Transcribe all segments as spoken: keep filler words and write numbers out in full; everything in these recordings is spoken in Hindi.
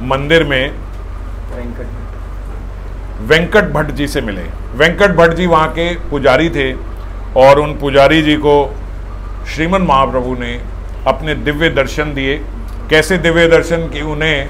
मंदिर में वेंकट भट्ट जी से मिले। वेंकट भट्ट जी वहाँ के पुजारी थे और उन पुजारी जी को श्रीमन महाप्रभु ने अपने दिव्य दर्शन दिए। कैसे दिव्य दर्शन कि उन्हें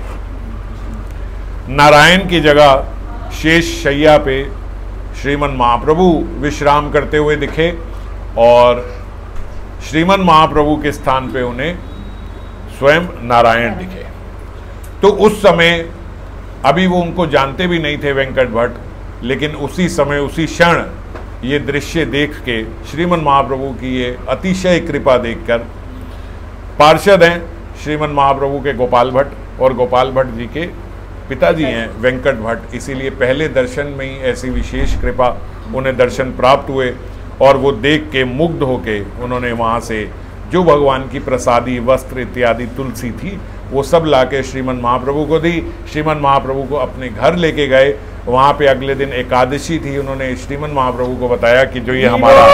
नारायण की जगह शेष शैया पे श्रीमन महाप्रभु विश्राम करते हुए दिखे और श्रीमन महाप्रभु के स्थान पे उन्हें स्वयं नारायण दिखे। तो उस समय अभी वो उनको जानते भी नहीं थे वेंकट भट्ट, लेकिन उसी समय उसी क्षण ये दृश्य देख के श्रीमन महाप्रभु की ये अतिशय कृपा देखकर, पार्षद हैं श्रीमन महाप्रभु के गोपाल भट्ट और गोपाल भट्ट जी के पिताजी हैं वेंकट भट्ट, इसीलिए पहले दर्शन में ही ऐसी विशेष कृपा उन्हें दर्शन प्राप्त हुए और वो देख के मुग्ध होके उन्होंने वहाँ से जो भगवान की प्रसादी वस्त्र इत्यादि तुलसी थी वो सब लाके श्रीमन महाप्रभु को दी। श्रीमन महाप्रभु को अपने घर लेके गए। वहाँ पे अगले दिन एकादशी थी। उन्होंने श्रीमन महाप्रभु को बताया कि जो ये हमारा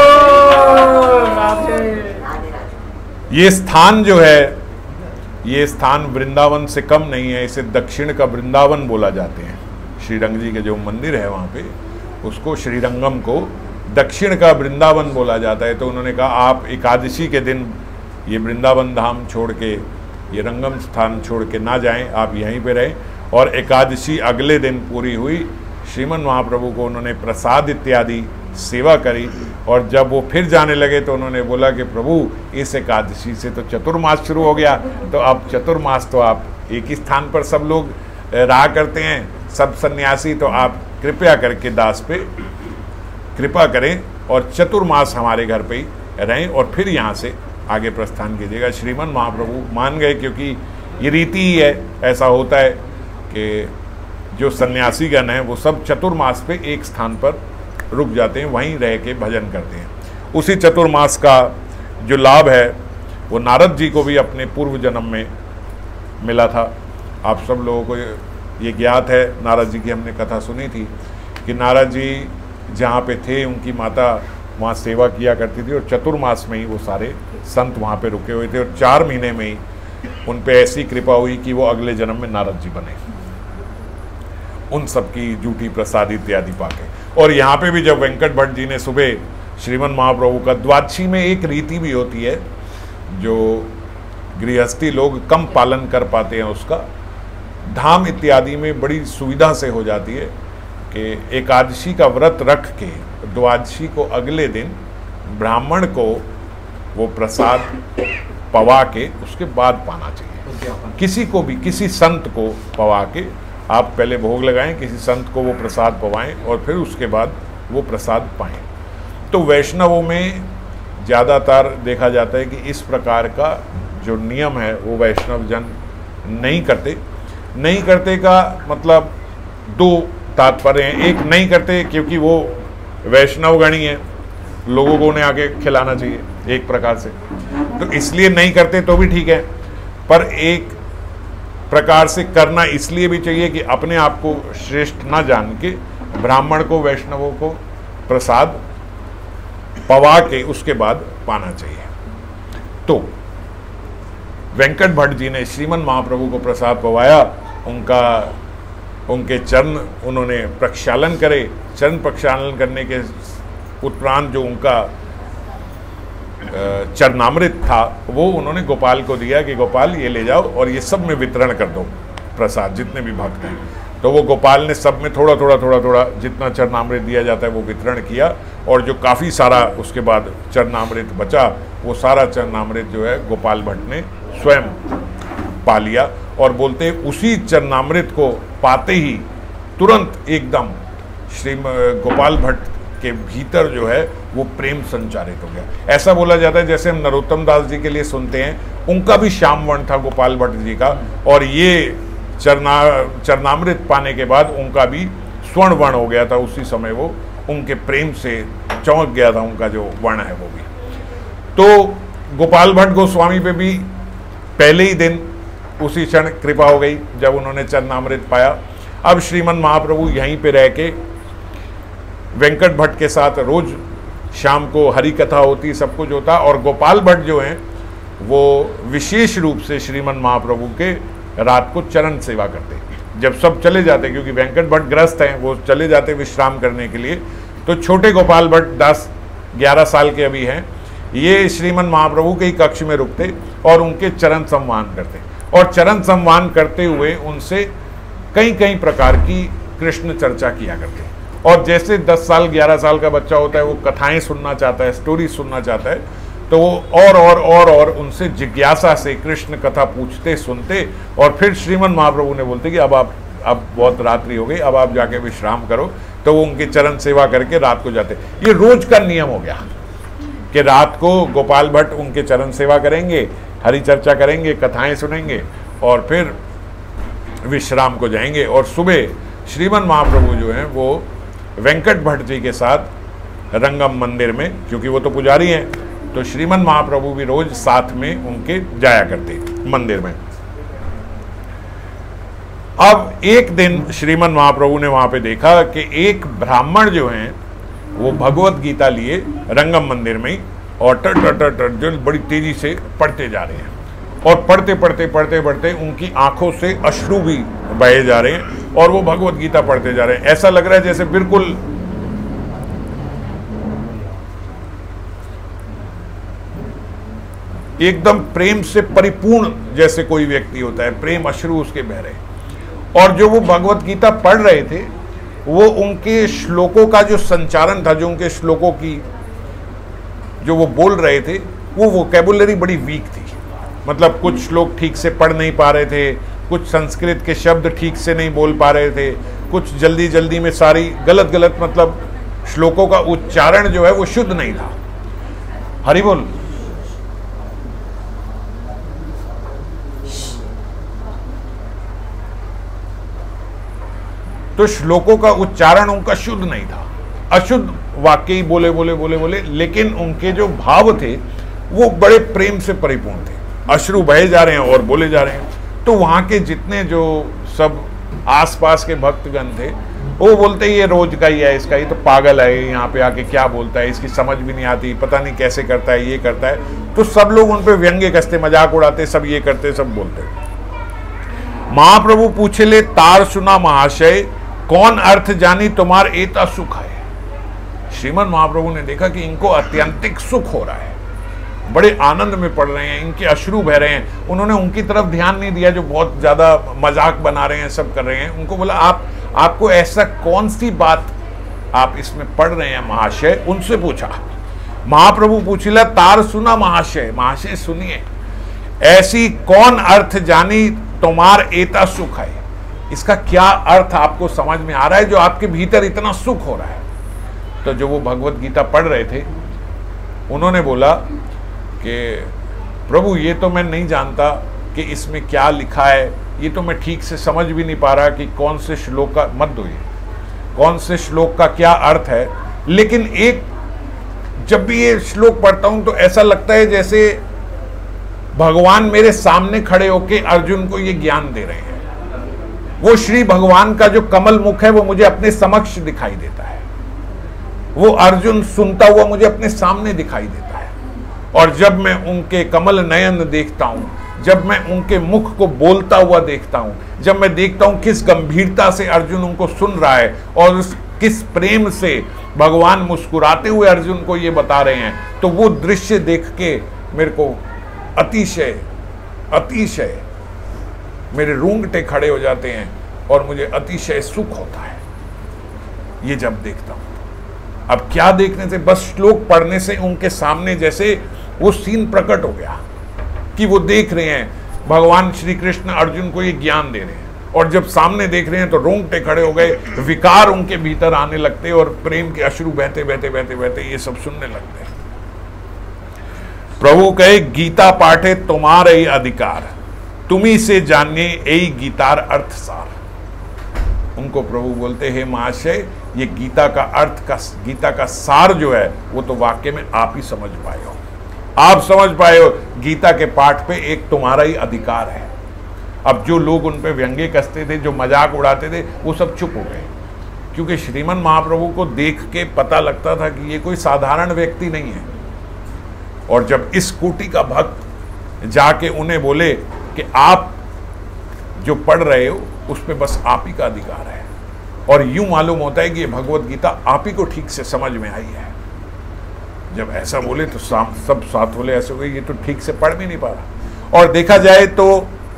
ये स्थान जो है, ये स्थान वृंदावन से कम नहीं है, इसे दक्षिण का वृंदावन बोला जाते हैं। श्रीरंग जी के जो मंदिर है वहाँ पे उसको श्रीरंगम को दक्षिण का वृंदावन बोला जाता है। तो उन्होंने कहा आप एकादशी के दिन ये वृंदावन धाम छोड़ के, ये रंगम स्थान छोड़ के ना जाएं, आप यहीं पे रहें। और एकादशी अगले दिन पूरी हुई। श्रीमन महाप्रभु को उन्होंने प्रसाद इत्यादि सेवा करी और जब वो फिर जाने लगे तो उन्होंने बोला कि प्रभु इस एकादशी से तो चतुर्मास शुरू हो गया, तो अब चतुर्मास तो आप एक ही स्थान पर सब लोग रहा करते हैं, सब सन्यासी, तो आप कृपया करके दास पे कृपा करें और चतुर्मास हमारे घर पे ही रहें और फिर यहाँ से आगे प्रस्थान कीजिएगा। श्रीमन महाप्रभु मान गए, क्योंकि ये रीति ही है, ऐसा होता है कि जो सन्यासी गण हैं वो सब चतुर्मास पे एक स्थान पर रुक जाते हैं, वहीं रह के भजन करते हैं। उसी चतुर्मास का जो लाभ है वो नारद जी को भी अपने पूर्व जन्म में मिला था। आप सब लोगों को ये ज्ञात है, नारद जी की हमने कथा सुनी थी कि नारद जी जहाँ पे थे उनकी माता वहाँ सेवा किया करती थी और चतुर्मास में ही वो सारे संत वहाँ पे रुके हुए थे और चार महीने में ही उन पे ऐसी कृपा हुई कि वो अगले जन्म में नारद जी बने, उन सबकी जूठी प्रसाद इत्यादि पाके। और यहाँ पे भी जब वेंकट भट्ट जी ने सुबह श्रीमन महाप्रभु का, द्वादशी में एक रीति भी होती है जो गृहस्थी लोग कम पालन कर पाते हैं, उसका धाम इत्यादि में बड़ी सुविधा से हो जाती है कि एकादशी का व्रत रख के द्वादशी को अगले दिन ब्राह्मण को वो प्रसाद पवा के उसके बाद पाना चाहिए। किसी को भी, किसी संत को पवा के आप पहले भोग लगाएं, किसी संत को वो प्रसाद पवाएं और फिर उसके बाद वो प्रसाद पाएं। तो वैष्णवों में ज़्यादातर देखा जाता है कि इस प्रकार का जो नियम है वो वैष्णव जन नहीं करते। नहीं करते का मतलब दो तात्पर्य हैं। एक, नहीं करते क्योंकि वो वैष्णव गणी है, लोगों को उन्हें आके खिलाना चाहिए एक प्रकार से, तो इसलिए नहीं करते, तो भी ठीक है। पर एक प्रकार से करना इसलिए भी चाहिए कि अपने आप को श्रेष्ठ ना जान के ब्राह्मण को, वैष्णवों को प्रसाद पवा के उसके बाद पाना चाहिए। तो वेंकट भट्ट जी ने श्रीमन महाप्रभु को प्रसाद पवाया, उनका उनके चरण उन्होंने प्रक्षालन करे। चरण प्रक्षालन करने के उपरांत जो उनका चरणामृत था वो उन्होंने गोपाल को दिया कि गोपाल ये ले जाओ और ये सब में वितरण कर दो प्रसाद, जितने भी भक्त हैं। तो वो गोपाल ने सब में थोड़ा थोड़ा थोड़ा थोड़ा जितना चरणामृत दिया जाता है वो वितरण किया और जो काफ़ी सारा उसके बाद चरणामृत बचा वो सारा चरणामृत जो है गोपाल भट्ट ने स्वयं पा लिया। और बोलते उसी चरणामृत को पाते ही तुरंत एकदम श्री गोपाल भट्ट के भीतर जो है वो प्रेम संचारित हो गया। ऐसा बोला जाता है जैसे हम नरोत्तम दास जी के लिए सुनते हैं, उनका भी श्याम वर्ण था गोपाल भट्ट जी का, और ये चरना चरणामृत पाने के बाद उनका भी स्वर्ण वर्ण हो गया था। उसी समय वो उनके प्रेम से चमक गया था, उनका जो वर्ण है वो भी। तो गोपाल भट्ट गोस्वामी पे भी पहले ही दिन उसी क्षण कृपा हो गई जब उन्होंने चरणामृत पाया। अब श्रीमन महाप्रभु यहीं पे रह के वेंकट भट्ट के साथ रोज शाम को हरि कथा होती, सब कुछ होता, और गोपाल भट्ट जो हैं वो विशेष रूप से श्रीमन महाप्रभु के रात को चरण सेवा करते। जब सब चले जाते, क्योंकि वेंकट भट्ट ग्रस्त हैं, वो चले जाते विश्राम करने के लिए, तो छोटे गोपाल भट्ट दस ग्यारह साल के अभी हैं, ये श्रीमन महाप्रभु के ही कक्ष में रुकते और उनके चरण संवाहन करते, और चरण संवाहन करते हुए उनसे कई कई प्रकार की कृष्ण चर्चा किया करते। और जैसे दस साल ग्यारह साल का बच्चा होता है, वो कथाएं सुनना चाहता है, स्टोरी सुनना चाहता है, तो वो और और और और उनसे जिज्ञासा से कृष्ण कथा पूछते सुनते, और फिर श्रीमन महाप्रभु ने बोलते कि अब आप अब बहुत रात्रि हो गई, अब आप जाके विश्राम करो, तो वो उनकी चरण सेवा करके रात को जाते। ये रोज का नियम हो गया कि रात को गोपाल भट्ट उनके चरण सेवा करेंगे, हरि चर्चा करेंगे, कथाएं सुनेंगे, और फिर विश्राम को जाएंगे। और सुबह श्रीमन महाप्रभु जो हैं वो वेंकट भट्ट जी के साथ रंगम मंदिर में, क्योंकि वो तो पुजारी हैं, तो श्रीमन महाप्रभु भी रोज साथ में उनके जाया करते मंदिर में। अब एक दिन श्रीमन महाप्रभु ने वहां पे देखा कि एक ब्राह्मण जो हैं वो भगवत गीता लिए रंगम मंदिर में, और टर टर टर टर जो बड़ी तेजी से पढ़ते जा रहे हैं, और पढ़ते पढ़ते पढ़ते पढ़ते उनकी आंखों से अश्रु भी बहे जा रहे हैं, और वो भगवत गीता पढ़ते जा रहे हैं। ऐसा लग रहा है जैसे बिल्कुल एकदम प्रेम से परिपूर्ण जैसे कोई व्यक्ति होता है, प्रेम अश्रु उसके बह रहे। और जो वो भगवत गीता पढ़ रहे थे, वो उनके श्लोकों का जो संचारण था, जो उनके श्लोकों की जो वो बोल रहे थे, वो वोकैबुलरी बड़ी वीक थी। मतलब कुछ श्लोक ठीक से पढ़ नहीं पा रहे थे, कुछ संस्कृत के शब्द ठीक से नहीं बोल पा रहे थे, कुछ जल्दी जल्दी में सारी गलत गलत, मतलब श्लोकों का उच्चारण जो है वो शुद्ध नहीं था। हरि बोल। तो श्लोकों का उच्चारण उनका शुद्ध नहीं था, अशुद्ध वाक्य ही बोले बोले बोले बोले, लेकिन उनके जो भाव थे वो बड़े प्रेम से परिपूर्ण थे। अश्रु बहे जा रहे हैं और बोले जा रहे हैं। तो वहाँ के जितने जो सब आसपास के भक्तगण थे, वो बोलते ये रोज का ही है, इसका ही तो पागल है, यहाँ पे आके क्या बोलता है, इसकी समझ भी नहीं आती, पता नहीं कैसे करता है, ये करता है। तो सब लोग उन पे व्यंग्य कसते, मजाक उड़ाते, सब ये करते, सब बोलते। महाप्रभु पूछे ले तार सुना महाशय, कौन अर्थ जानी तुम्हार एता सुख है। श्रीमन महाप्रभु ने देखा कि इनको अत्यंतिक सुख हो रहा है, बड़े आनंद में पड़ रहे हैं, इनके अश्रु बह रहे हैं। उन्होंने उनकी तरफ ध्यान नहीं दिया जो बहुत ज्यादा मजाक बना रहे हैं, सब कर रहे हैं। उनको बोला आप आपको ऐसा कौन सी बात आप इसमें पढ़ रहे हैं महाशय, उनसे पूछा। महाप्रभु पूछिला तार सुना महाशय, महाशय सुनिए, ऐसी कौन अर्थ जानी तुम्हार एता सुख है, इसका क्या अर्थ आपको समझ में आ रहा है जो आपके भीतर इतना सुख हो रहा है। तो जो वो भगवत गीता पढ़ रहे थे, उन्होंने बोला कि प्रभु ये तो मैं नहीं जानता कि इसमें क्या लिखा है, ये तो मैं ठीक से समझ भी नहीं पा रहा कि कौन से श्लोक का, मत दो ये, कौन से श्लोक का क्या अर्थ है। लेकिन एक जब भी ये श्लोक पढ़ता हूं तो ऐसा लगता है जैसे भगवान मेरे सामने खड़े होके अर्जुन को ये ज्ञान दे रहे हैं। वो श्री भगवान का जो कमल मुख है वो मुझे अपने समक्ष दिखाई देता है, वो अर्जुन सुनता हुआ मुझे अपने सामने दिखाई देता है। और जब मैं उनके कमल नयन देखता हूं, जब मैं उनके मुख को बोलता हुआ देखता हूं, जब मैं देखता हूं किस गंभीरता से अर्जुन उनको सुन रहा है और उस किस प्रेम से भगवान मुस्कुराते हुए अर्जुन को ये बता रहे हैं, तो वो दृश्य देख के मेरे को अतिशय अतिशय मेरे रूंगटे खड़े हो जाते हैं और मुझे अतिशय सुख होता है ये जब देखता हूं। अब क्या देखने से, बस श्लोक पढ़ने से उनके सामने जैसे वो सीन प्रकट हो गया कि वो देख रहे हैं भगवान श्री कृष्ण अर्जुन को ये ज्ञान दे रहे हैं, और जब सामने देख रहे हैं तो रोंगटे खड़े हो गए, विकार उनके भीतर आने लगते और प्रेम के अश्रु बहते बहते बहते बहते ये सब सुनने लगते हैं। प्रभु कहे गीता पाठे तुम्हारे ही अधिकार, तुम्ही से जानिए यही गीतार अर्थ सार। उनको प्रभु बोलते हैं महाशय ये गीता का अर्थ का, गीता का सार जो है वो तो वाक्य में आप ही समझ पाए हो, आप समझ पाए हो। गीता के पाठ पे एक तुम्हारा ही अधिकार है। अब जो लोग उन पे व्यंग्य कसते थे, जो मजाक उड़ाते थे, वो सब चुप हो गए, क्योंकि श्रीमन महाप्रभु को देख के पता लगता था कि ये कोई साधारण व्यक्ति नहीं है। और जब इस कोटि का भक्त जाके उन्हें बोले कि आप जो पढ़ रहे हो उस पर बस आप ही का अधिकार है। और यूं मालूम होता है कि ये भगवत गीता आप ही को ठीक से समझ में आई है। जब ऐसा बोले तो सब साथ बोले ऐसे हुए, ये तो ठीक से पढ़ भी नहीं पा रहा। और देखा जाए तो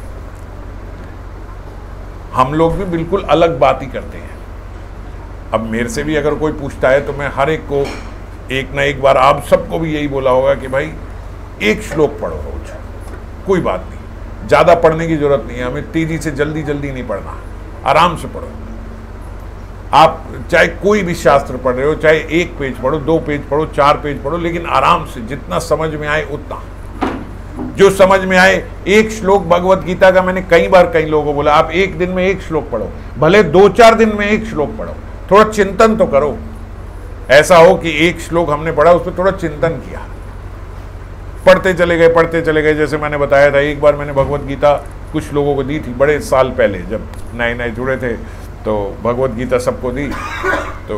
हम लोग भी बिल्कुल अलग बात ही करते हैं। अब मेरे से भी अगर कोई पूछता है तो मैं हर एक को एक ना एक बार, आप सबको भी यही बोला होगा कि भाई एक श्लोक पढ़ो रोज, कोई बात नहीं, ज़्यादा पढ़ने की जरूरत नहीं है, हमें तेजी से जल्दी जल्दी नहीं पढ़ना, आराम से पढ़ो। आप चाहे कोई भी शास्त्र पढ़ रहे हो, चाहे एक पेज पढ़ो, दो पेज पढ़ो, चार पेज पढ़ो, लेकिन आराम से, जितना समझ में आए उतना। जो समझ में आए, एक श्लोक भगवत गीता का मैंने कई बार कई लोगों को बोला, आप एक दिन में एक श्लोक पढ़ो, भले दो चार दिन में एक श्लोक पढ़ो, थोड़ा चिंतन तो करो। ऐसा हो कि एक श्लोक हमने पढ़ा, उस पर थोड़ा चिंतन किया, पढ़ते चले गए पढ़ते चले गए। जैसे मैंने बताया था, एक बार मैंने भगवत गीता कुछ लोगों को दी थी, बड़े साल पहले जब नए नए जुड़े थे, तो भगवत गीता सबको दी। तो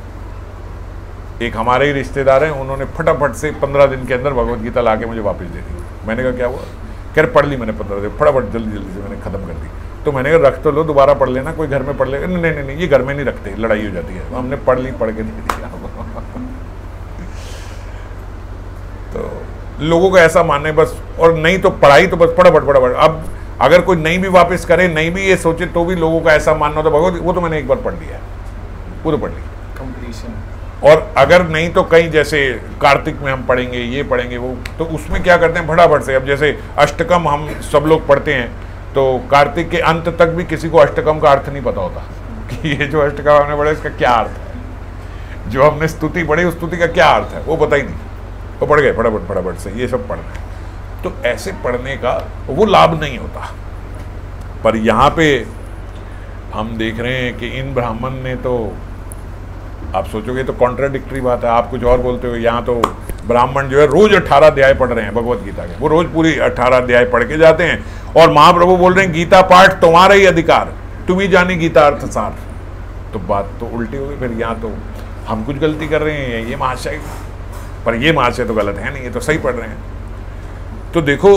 एक हमारे ही रिश्तेदार हैं, उन्होंने फटाफट से पंद्रह दिन के अंदर भगवत गीता ला के मुझे वापस दे दी। मैंने कहा क्या हुआ? कह रहे पढ़ ली मैंने पंद्रह दिन, फटाफट जल्दी जल्दी से मैंने खत्म कर दी। तो मैंने कहा रख तो लो, दोबारा पढ़ लेना, कोई घर में पढ़ लेगा। नहीं नहीं नहीं, ये घर में नहीं रखते, लड़ाई हो जाती है। हमने पढ़ ली, पढ़ के दे दिया। तो लोगों को ऐसा मानने बस, और नहीं तो पढ़ाई तो बस फटाफट फटाफट। अब अगर कोई नहीं भी वापस करे, नहीं भी ये सोचे, तो भी लोगों का ऐसा मानना होता भगवत, वो तो मैंने एक बार पढ़ लिया है, वो तो पढ़ ली कंप्लीशन। और अगर नहीं तो कहीं जैसे कार्तिक में हम पढ़ेंगे, ये पढ़ेंगे वो, तो उसमें क्या करते हैं फटाफट से। अब जैसे अष्टकम हम सब लोग पढ़ते हैं, तो कार्तिक के अंत तक भी किसी को अष्टकम का अर्थ नहीं पता होता कि ये जो अष्टकम हमने पढ़ा इसका क्या अर्थ है, जो हमने स्तुति पढ़ी उस स्तुति का क्या अर्थ है वो पता ही नहीं, वो पढ़ गए फटाफट फटाफट से, ये सब पढ़ना है। तो ऐसे पढ़ने का वो लाभ नहीं होता। पर यहाँ पे हम देख रहे हैं कि इन ब्राह्मण ने तो, आप सोचोगे तो कॉन्ट्राडिक्टरी बात है, आप कुछ और बोलते हो। यहाँ तो ब्राह्मण जो है रोज अठारह अध्याय पढ़ रहे हैं भगवत गीता के, वो रोज पूरी अठारह अध्याय पढ़ के जाते हैं। और महाप्रभु बोल रहे हैं गीता पाठ तुम्हारा ही अधिकार, तुम ही जानी गीता अर्थ सार। तो बात तो उल्टी हो गई फिर। यहाँ तो हम कुछ गलती कर रहे हैं, ये महाशय, पर ये महाशय तो गलत है नहीं, ये तो सही पढ़ रहे हैं। तो देखो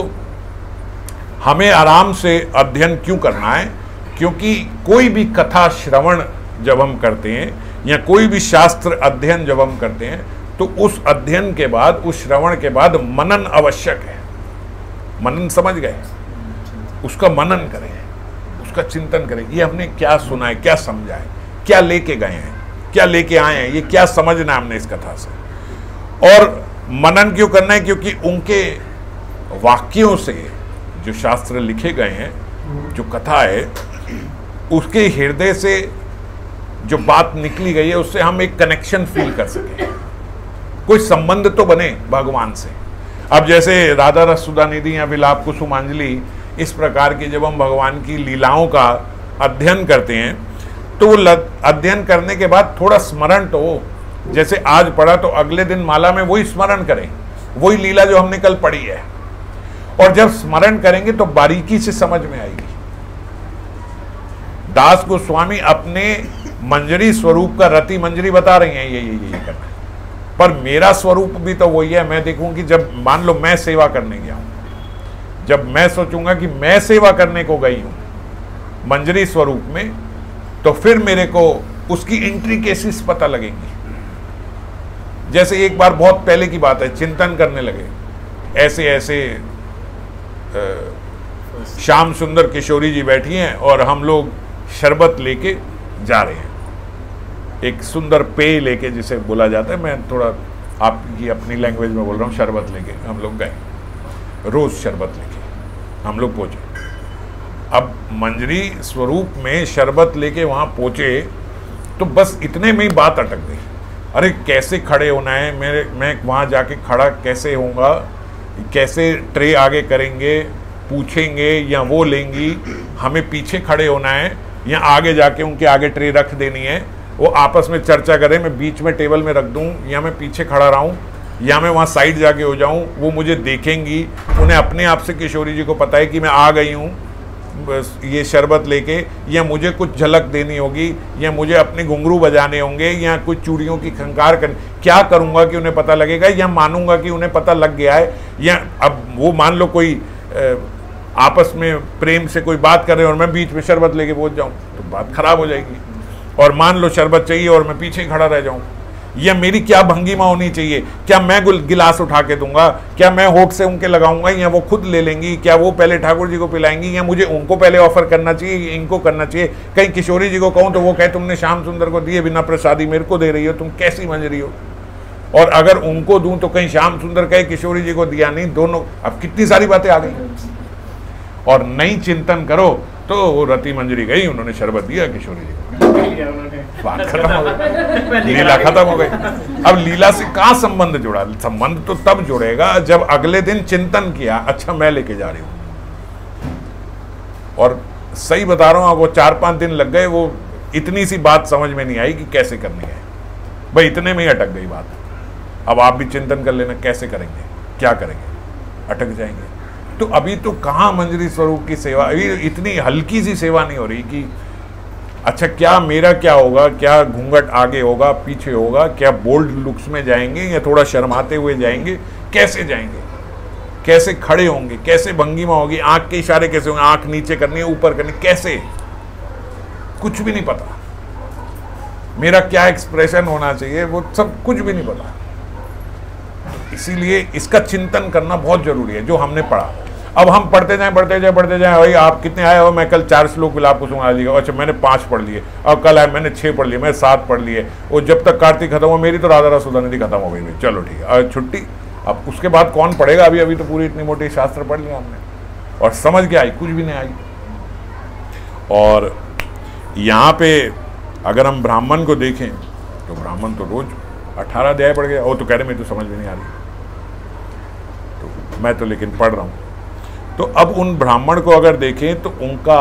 हमें आराम से अध्ययन क्यों करना है? क्योंकि कोई भी कथा श्रवण जब हम करते हैं या कोई भी शास्त्र अध्ययन जब हम करते हैं, तो उस अध्ययन के बाद, उस श्रवण के बाद मनन आवश्यक है। मनन समझ गए? उसका मनन करें, उसका चिंतन करें, ये हमने क्या सुना है, क्या समझा है, क्या लेके गए हैं, क्या लेके आए हैं, ये क्या समझना हमने इस कथा से। और मनन क्यों करना है? क्योंकि उनके वाक्यों से जो शास्त्र लिखे गए हैं, जो कथा है, उसके हृदय से जो बात निकली गई है, उससे हम एक कनेक्शन फील कर सकें, कोई संबंध तो बने भगवान से। अब जैसे राधा रस सुधा निधि या विलाप कुसुमांजलि, इस प्रकार की जब हम भगवान की लीलाओं का अध्ययन करते हैं, तो वो अध्ययन करने के बाद थोड़ा स्मरण तो हो। जैसे आज पढ़ा तो अगले दिन माला में वही स्मरण करें, वही लीला जो हमने कल पढ़ी है। और जब स्मरण करेंगे तो बारीकी से समझ में आएगी। दास गोस्वामी अपने मंजरी स्वरूप का रति मंजरी बता रहे हैं, ये ये ये करना है। पर मेरा स्वरूप भी तो वही है। मैं देखूं कि जब मान लो मैं सेवा करने गया हूं, जब मैं सोचूंगा कि मैं सेवा करने को गई हूं मंजरी स्वरूप में, तो फिर मेरे को उसकी इंट्रिकेसीज पता लगेंगी। जैसे एक बार बहुत पहले की बात है, चिंतन करने लगे, ऐसे ऐसे आ, श्याम सुंदर किशोरी जी बैठी हैं और हम लोग शरबत लेके जा रहे हैं, एक सुंदर पेय लेके जिसे बोला जाता है, मैं थोड़ा आपकी अपनी लैंग्वेज में बोल रहा हूँ, शरबत लेके हम लोग गए, रोज शरबत लेके हम लोग पहुँचे। अब मंजरी स्वरूप में शरबत लेके वहाँ पहुँचे तो बस इतने में ही बात अटक गई। अरे कैसे खड़े होना है, मेरे मैं वहाँ जाके खड़ा कैसे होऊंगा, कैसे ट्रे आगे करेंगे, पूछेंगे या वो लेंगी, हमें पीछे खड़े होना है या आगे जाके उनके आगे ट्रे रख देनी है, वो आपस में चर्चा करें, मैं बीच में टेबल में रख दूं या मैं पीछे खड़ा रहूं या मैं वहाँ साइड जाके हो जाऊं, वो मुझे देखेंगी, उन्हें अपने आप से किशोरी जी को पता है कि मैं आ गई हूँ बस ये शरबत लेके, या मुझे कुछ झलक देनी होगी, या मुझे अपने घुंघरू बजाने होंगे, या कुछ चूड़ियों की खंकार कर, क्या करूँगा कि उन्हें पता लगेगा, या मानूंगा कि उन्हें पता लग गया है। या अब वो मान लो कोई आपस में प्रेम से कोई बात कर रहे हैं और मैं बीच में शरबत लेके पहुंच जाऊं तो बात खराब हो जाएगी। और मान लो शरबत चाहिए और मैं पीछे खड़ा रह जाऊं, या मेरी क्या भंगिमा होनी चाहिए? क्या मैं गिलास उठा के दूंगा? क्या मैं होठ से उनके लगाऊंगा, या वो खुद ले लेंगी? क्या वो पहले ठाकुर जी को पिलाएंगी, या मुझे उनको पहले ऑफर करना चाहिए, इनको करना चाहिए? कहीं किशोरी जी को कहूं तो वो कहे तुमने श्याम सुंदर को दिए बिना प्रसादी मेरे को दे रही हो, तुम कैसी मंज रही हो? और अगर उनको दूं तो कहीं श्याम सुंदर कहे किशोरी जी को दिया नहीं, दोनों। अब कितनी सारी बातें आ गई। और नहीं चिंतन करो तो वो रति मंजरी गई, उन्होंने शरबत दिया किशोरी जी को, बात खत्म हो गई, लीला खत्म हो गई। अब लीला से कहाँ संबंध जुड़ा? संबंध तो तब जुड़ेगा जब अगले दिन चिंतन किया, अच्छा मैं लेके जा रही हूं। और सही बता रहा हूं, वो चार पांच दिन लग गए, वो इतनी सी बात समझ में नहीं आई कि कैसे करनी है। भाई इतने में ही अटक गई बात। अब आप भी चिंतन कर लेना, कैसे करेंगे, क्या करेंगे, अटक जाएंगे। तो अभी तो कहाँ मंजरी स्वरूप की सेवा, अभी इतनी हल्की सी सेवा नहीं हो रही कि अच्छा क्या मेरा क्या होगा, क्या घूंघट आगे होगा पीछे होगा, क्या बोल्ड लुक्स में जाएंगे या थोड़ा शर्माते हुए जाएंगे, कैसे जाएंगे, कैसे खड़े होंगे, कैसे भंगिमा होगी, आंख के इशारे कैसे होंगे, आंख नीचे करनी है ऊपर करनी, कैसे, कुछ भी नहीं पता। मेरा क्या एक्सप्रेशन होना चाहिए वो सब कुछ भी नहीं पता। इसीलिए इसका चिंतन करना बहुत जरूरी है, जो हमने पढ़ा। अब हम पढ़ते जाएं पढ़ते जाएं पढ़ते जाएं, भाई आप कितने आए हो? मैं कल चार श्लोक विलाप कुसुम आदि का, अच्छा मैंने पांच पढ़ लिए, अब कल आए मैंने छह पढ़ लिए, मैं सात पढ़ लिए, और जब तक कार्तिक खत्म हो मेरी तो राधा रस सुधा निधि खत्म हो गई, चलो ठीक है छुट्टी। अब उसके बाद कौन पढ़ेगा? अभी अभी तो पूरी इतनी मोटी शास्त्र पढ़ लिया हमने, और समझ के आई कुछ भी नहीं आई। और यहाँ पे अगर हम ब्राह्मण को देखें तो ब्राह्मण तो रोज अठारह अध्याय पढ़ गया, वो तो कह रहे मेरे तो समझ में नहीं आ रही, तो मैं तो लेकिन पढ़ रहा हूँ। तो अब उन ब्राह्मण को अगर देखें तो उनका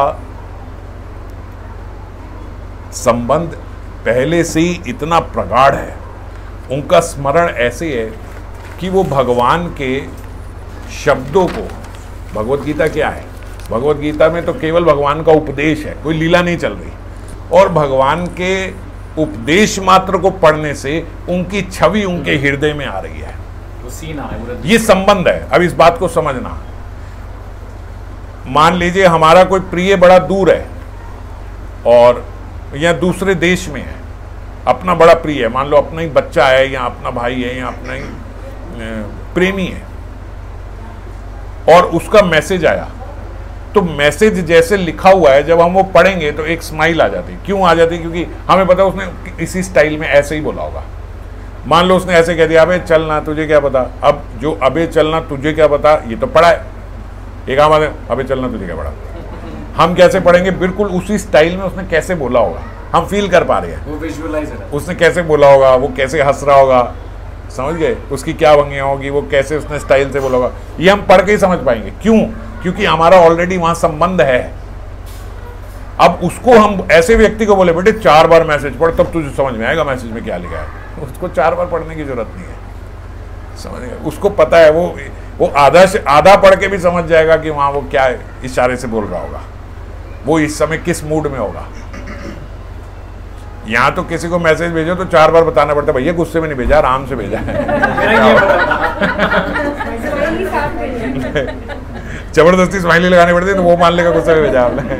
संबंध पहले से ही इतना प्रगाढ़ है, उनका स्मरण ऐसे है कि वो भगवान के शब्दों को, भगवत गीता क्या है? भगवत गीता में तो केवल भगवान का उपदेश है, कोई लीला नहीं चल रही, और भगवान के उपदेश मात्र को पढ़ने से उनकी छवि उनके हृदय में आ रही है, ये संबंध है। अब इस बात को समझना, मान लीजिए हमारा कोई प्रिय बड़ा दूर है और या दूसरे देश में है, अपना बड़ा प्रिय है, मान लो अपना ही बच्चा है या अपना भाई है या अपना ही प्रेमी है, और उसका मैसेज आया, तो मैसेज जैसे लिखा हुआ है जब हम वो पढ़ेंगे तो एक स्माइल आ जाती है। क्यों आ जाती है? क्योंकि हमें पता है उसने इसी स्टाइल में ऐसे ही बोला होगा। मान लो उसने ऐसे कह दिया, अबे चलना तुझे क्या पता। अब जो अबे चलना तुझे क्या पता ये तो पढ़ा है, एक आम आदमी अबे चलना तुझे क्या पढ़ा, हम कैसे पढ़ेंगे? बिल्कुल उसी स्टाइल में उसने कैसे बोला होगा, हम फील कर पा रहे हैं, वो विजुअलाइज है, उसने कैसे बोला होगा, वो कैसे हंस रहा होगा, समझ गए, उसकी क्या भंगियाँ होगी, वो कैसे उसने स्टाइल से बोला होगा, ये हम पढ़ के ही समझ पाएंगे। क्यों? क्योंकि हमारा ऑलरेडी वहां संबंध है। अब उसको हम ऐसे व्यक्ति को बोले बेटे चार बार मैसेज पढ़ तब तुझे समझ में आएगा मैसेज में क्या लिखा है, उसको चार बार पढ़ने की जरूरत नहीं है, समझ गए, उसको पता है, वो वो आधा से आधा पढ़ के भी समझ जाएगा कि वहां वो क्या इशारे से बोल रहा होगा, वो इस समय किस मूड में होगा। यहाँ तो किसी को मैसेज भेजो तो चार बार बताना पड़ता है, भैया गुस्से में नहीं भेजा, आराम से भेजा है, जबरदस्ती स्माइली लगानी पड़ती है तो वो मान लेगा गुस्से में भेजा आपने।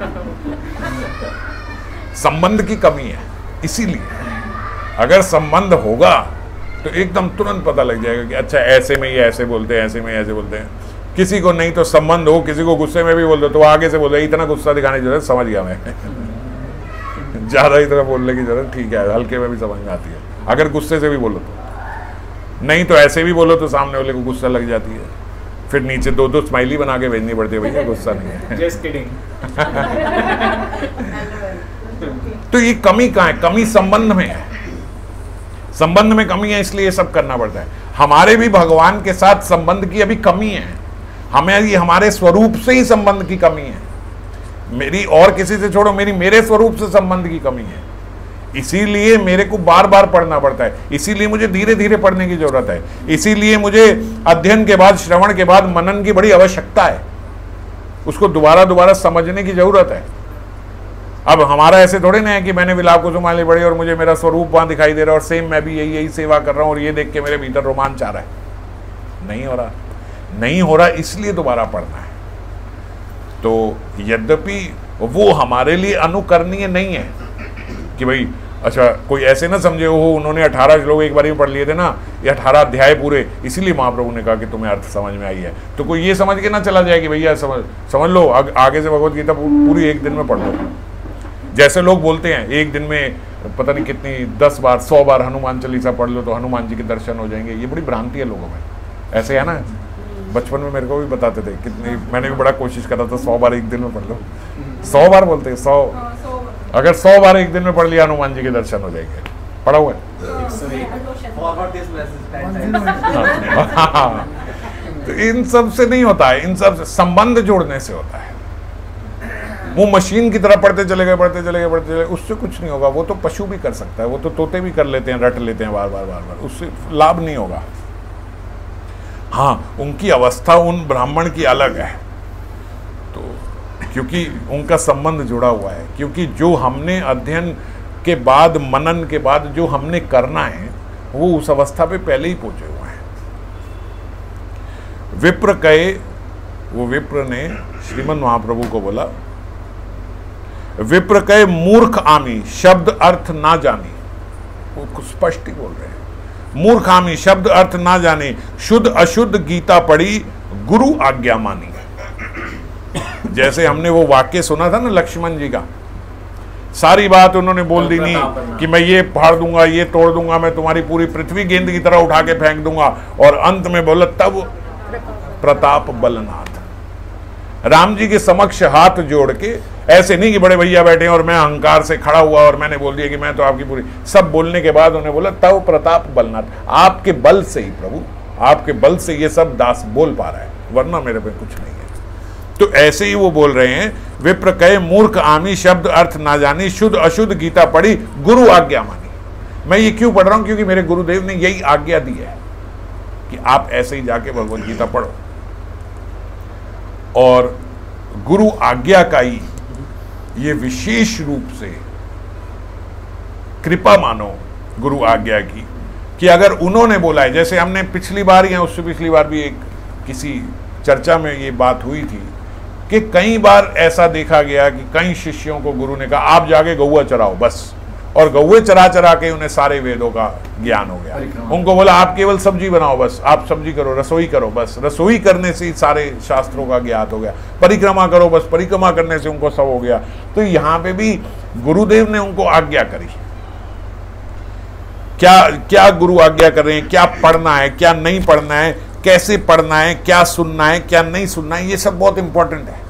संबंध की कमी है, इसीलिए अगर संबंध होगा तो एकदम तुरंत पता लग जाएगा कि अच्छा ऐसे में ये ऐसे बोलते हैं, ऐसे में ऐसे बोलते हैं। किसी को नहीं तो संबंध हो, किसी को गुस्से में भी बोल दो तो आगे से बोल दो, इतना गुस्सा दिखाने की जरूरत, समझ गया मैं, ज्यादा इतना बोलने की जरूरत, ठीक है, हल्के में भी समझ में आती है। अगर गुस्से से भी बोलो तो, नहीं तो ऐसे भी बोलो तो सामने वाले को गुस्सा लग जाती है, फिर नीचे दो दो स्माइली बना के भेजनी पड़ती है, भैया गुस्सा नहीं है। Just kidding। तो ये कमी कहाँ है? कमी संबंध में है, संबंध में कमी है, इसलिए ये सब करना पड़ता है। हमारे भी भगवान के साथ संबंध की अभी कमी है, हमें ये हमारे स्वरूप से ही संबंध की कमी है। मेरी और किसी से छोड़ो, मेरी मेरे स्वरूप से संबंध की कमी है, इसीलिए मेरे को बार बार पढ़ना पड़ता है, इसीलिए मुझे धीरे धीरे पढ़ने की जरूरत है, इसीलिए मुझे अध्ययन के बाद, श्रवण के बाद मनन की बड़ी आवश्यकता है, उसको दोबारा दोबारा समझने की जरूरत है। अब हमारा ऐसे थोड़े ना है कि मैंने विलाप कुसुमावली पढ़ी और मुझे मेरा स्वरूप वहां दिखाई दे रहा है और सेम मैं भी यही यही सेवा कर रहा हूं और ये देख के मेरे भीतर रोमांच आ रहा है। नहीं हो रहा, नहीं हो रहा, इसलिए दोबारा पढ़ना है। तो यद्यपि वो हमारे लिए अनुकरणीय नहीं है कि भाई अच्छा कोई ऐसे ना समझे हो उन्होंने अठारह श्लोक एक बार में पढ़ लिए थे ना, ये अठारह अध्याय पूरे, इसीलिए महाप्रभु ने कहा कि तुम्हें अर्थ समझ में आई है। तो कोई ये समझ के ना चला जाए कि भैया समझ समझ लो आग, आगे से भगवत गीता पूरी एक दिन में पढ़ लो। जैसे लोग बोलते हैं एक दिन में पता नहीं कितनी दस बार सौ बार हनुमान चालीसा पढ़ लो तो हनुमान जी के दर्शन हो जाएंगे, ये बड़ी भ्रांति है लोगों में। ऐसे है ना, बचपन में मेरे को भी बताते थे, कितनी मैंने भी बड़ा कोशिश करा था सौ बार एक दिन में पढ़ लो। सौ बार बोलते हैं, सौ अगर सौ बार एक दिन में पढ़ लिया हनुमान जी के दर्शन हो जाएंगे। पढ़ा हुआ है। तो इन सब से नहीं होता है, इन सब से संबंध जोड़ने से होता है। वो मशीन की तरह पढ़ते चले गए पढ़ते चले गए पढ़ते चले गए, उससे कुछ नहीं होगा। वो तो पशु भी कर सकता है, वो तो तोते भी कर लेते हैं, रट लेते हैं बार बार बार बार, उससे लाभ नहीं होगा। हाँ, उनकी अवस्था उन ब्राह्मण की अलग है, तो क्योंकि उनका संबंध जुड़ा हुआ है। क्योंकि जो हमने अध्ययन के बाद, मनन के बाद जो हमने करना है, वो उस अवस्था पे पहले ही पहुंचे हुए हैं। विप्र कहे, वो विप्र ने श्रीमन महाप्रभु को बोला, विप्र कहे मूर्ख आमी शब्द अर्थ ना जानी। वो स्पष्ट ही बोल रहे हैं, मूर्ख आमी शब्द अर्थ ना जाने, शुद्ध अशुद्ध गीता पढ़ी गुरु आज्ञा मानी। जैसे हमने वो वाक्य सुना था ना लक्ष्मण जी का, सारी बात उन्होंने बोल दी नहीं कि मैं ये फाड़ दूंगा, ये तोड़ दूंगा, मैं तुम्हारी पूरी पृथ्वी गेंद की तरह उठा के फेंक दूंगा, और अंत में बोला तब प्रताप बलनाथ। राम जी के समक्ष हाथ जोड़ के, ऐसे नहीं कि बड़े भैया बैठे और मैं अहंकार से खड़ा हुआ और मैंने बोल दिया कि मैं तो आपकी पूरी, सब बोलने के बाद उन्होंने बोला तब प्रताप बलनाथ, आपके बल से ही प्रभु, आपके बल से ये सब दास बोल पा रहा है, वरना मेरे पे कुछ नहीं है। तो ऐसे ही वो बोल रहे हैं, विप्र कहे मूर्ख आमी शब्द अर्थ ना जानी, शुद्ध अशुद्ध गीता पढ़ी गुरु आज्ञा मानी। मैं ये क्यों पढ़ रहा हूं? क्योंकि मेरे गुरुदेव ने यही आज्ञा दी है कि आप ऐसे ही जाके भगवत गीता पढ़ो, और गुरु आज्ञा का ही ये विशेष रूप से कृपा मानो गुरु आज्ञा की, कि अगर उन्होंने बोला है, जैसे हमने पिछली बार या उससे पिछली बार भी एक किसी चर्चा में ये बात हुई थी कि कई बार ऐसा देखा गया कि कई शिष्यों को गुरु ने कहा आप जाके गौआ चराओ बस, और गौए चरा चरा के उन्हें सारे वेदों का ज्ञान हो गया। उनको बोला आप केवल सब्जी बनाओ बस, आप सब्जी करो, रसोई करो बस, रसोई करने से ही सारे शास्त्रों का ज्ञात हो गया, परिक्रमा करो बस, परिक्रमा करने से उनको सब हो गया। तो यहाँ पे भी गुरुदेव ने उनको आज्ञा करी, क्या क्या गुरु आज्ञा कर रहे हैं, क्या पढ़ना है, क्या नहीं पढ़ना है, कैसे पढ़ना है, क्या सुनना है, क्या नहीं सुनना है, ये सब बहुत इंपॉर्टेंट है।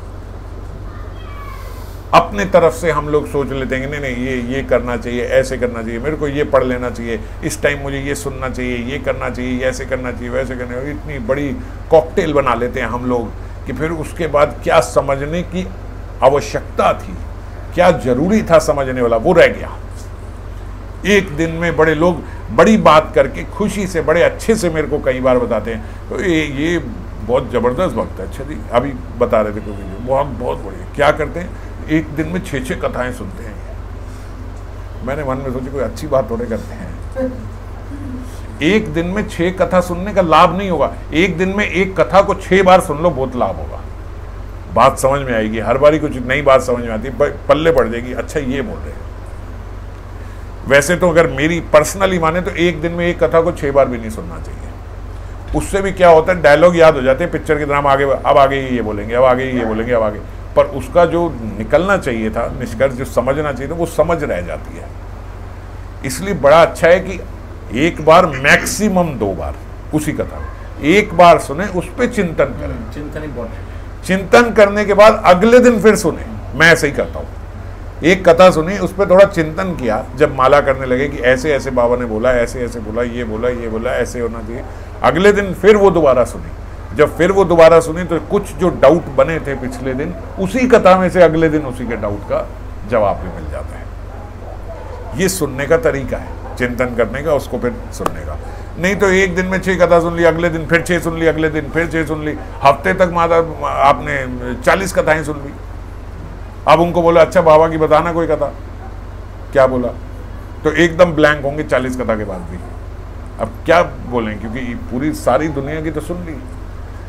अपने तरफ से हम लोग सोच लेते हैं कि नहीं नहीं ये ये करना चाहिए, ऐसे करना चाहिए, मेरे को ये पढ़ लेना चाहिए, इस टाइम मुझे ये सुनना चाहिए, ये करना चाहिए, ऐसे करना चाहिए, वैसे करना चाहिए, इतनी बड़ी कॉकटेल बना लेते हैं हम लोग कि फिर उसके बाद क्या समझने की आवश्यकता थी, क्या जरूरी था समझने वाला, वो रह गया। एक दिन में बड़े लोग बड़ी बात करके खुशी से बड़े अच्छे से मेरे को कई बार बताते हैं, तो ये ये बहुत ज़बरदस्त वक्त है। अच्छा जी, अभी बता रहे थे कोई बहुत बहुत बढ़िया, क्या करते हैं एक दिन में छः छः कथाएं सुनते हैं। मैंने मन में सोचा कोई अच्छी बात थोड़े करते हैं, एक दिन में छः कथा सुनने का लाभ नहीं होगा, एक दिन में एक कथा को छः बार सुन लो बहुत लाभ होगा, बात समझ में आएगी, हर बारी कुछ नई बात समझ में आती है, पल्ले पड़ जाएगी, अच्छा ये बोल रहे हैं। वैसे तो अगर मेरी पर्सनली माने तो एक दिन में एक कथा को छः बार भी नहीं सुनना चाहिए, उससे भी क्या होता है डायलॉग याद हो जाते हैं पिक्चर की तरह, आगे अब आगे ये बोलेंगे, अब आगे ये बोलेंगे, अब आगे, पर उसका जो निकलना चाहिए था निष्कर्ष, जो समझना चाहिए था, वो समझ रह जाती है। इसलिए बड़ा अच्छा है कि एक बार मैक्सिमम दो बार उसी कथा में एक बार सुने, उस पर चिंतन करें, चिंतन इंपॉर्टेंट, चिंतन करने के बाद अगले दिन फिर सुने। मैं ऐसे ही करता हूँ, एक कथा सुनी, उस पर थोड़ा चिंतन किया, जब माला करने लगे कि ऐसे ऐसे बाबा ने बोला, ऐसे ऐसे बोला, ये बोला, ये बोला, ऐसे होना चाहिए, अगले दिन फिर वो दोबारा सुनी। जब फिर वो दोबारा सुनी तो कुछ जो डाउट बने थे पिछले दिन, उसी कथा में से अगले दिन उसी के डाउट का जवाब भी मिल जाता है। ये सुनने का तरीका है, चिंतन करने का, उसको फिर सुनने का। नहीं तो एक दिन में छह कथा सुन ली, अगले दिन फिर छह सुन ली, अगले दिन फिर छह सुन ली, हफ्ते तक माता आपने चालीस कथाएं सुन ली। अब उनको बोला अच्छा बाबा की बताना कोई कथा, क्या बोला, तो एकदम ब्लैंक होंगे चालीस कथा के बाद भी। अब क्या बोलें, क्योंकि पूरी सारी दुनिया की तो सुन ली।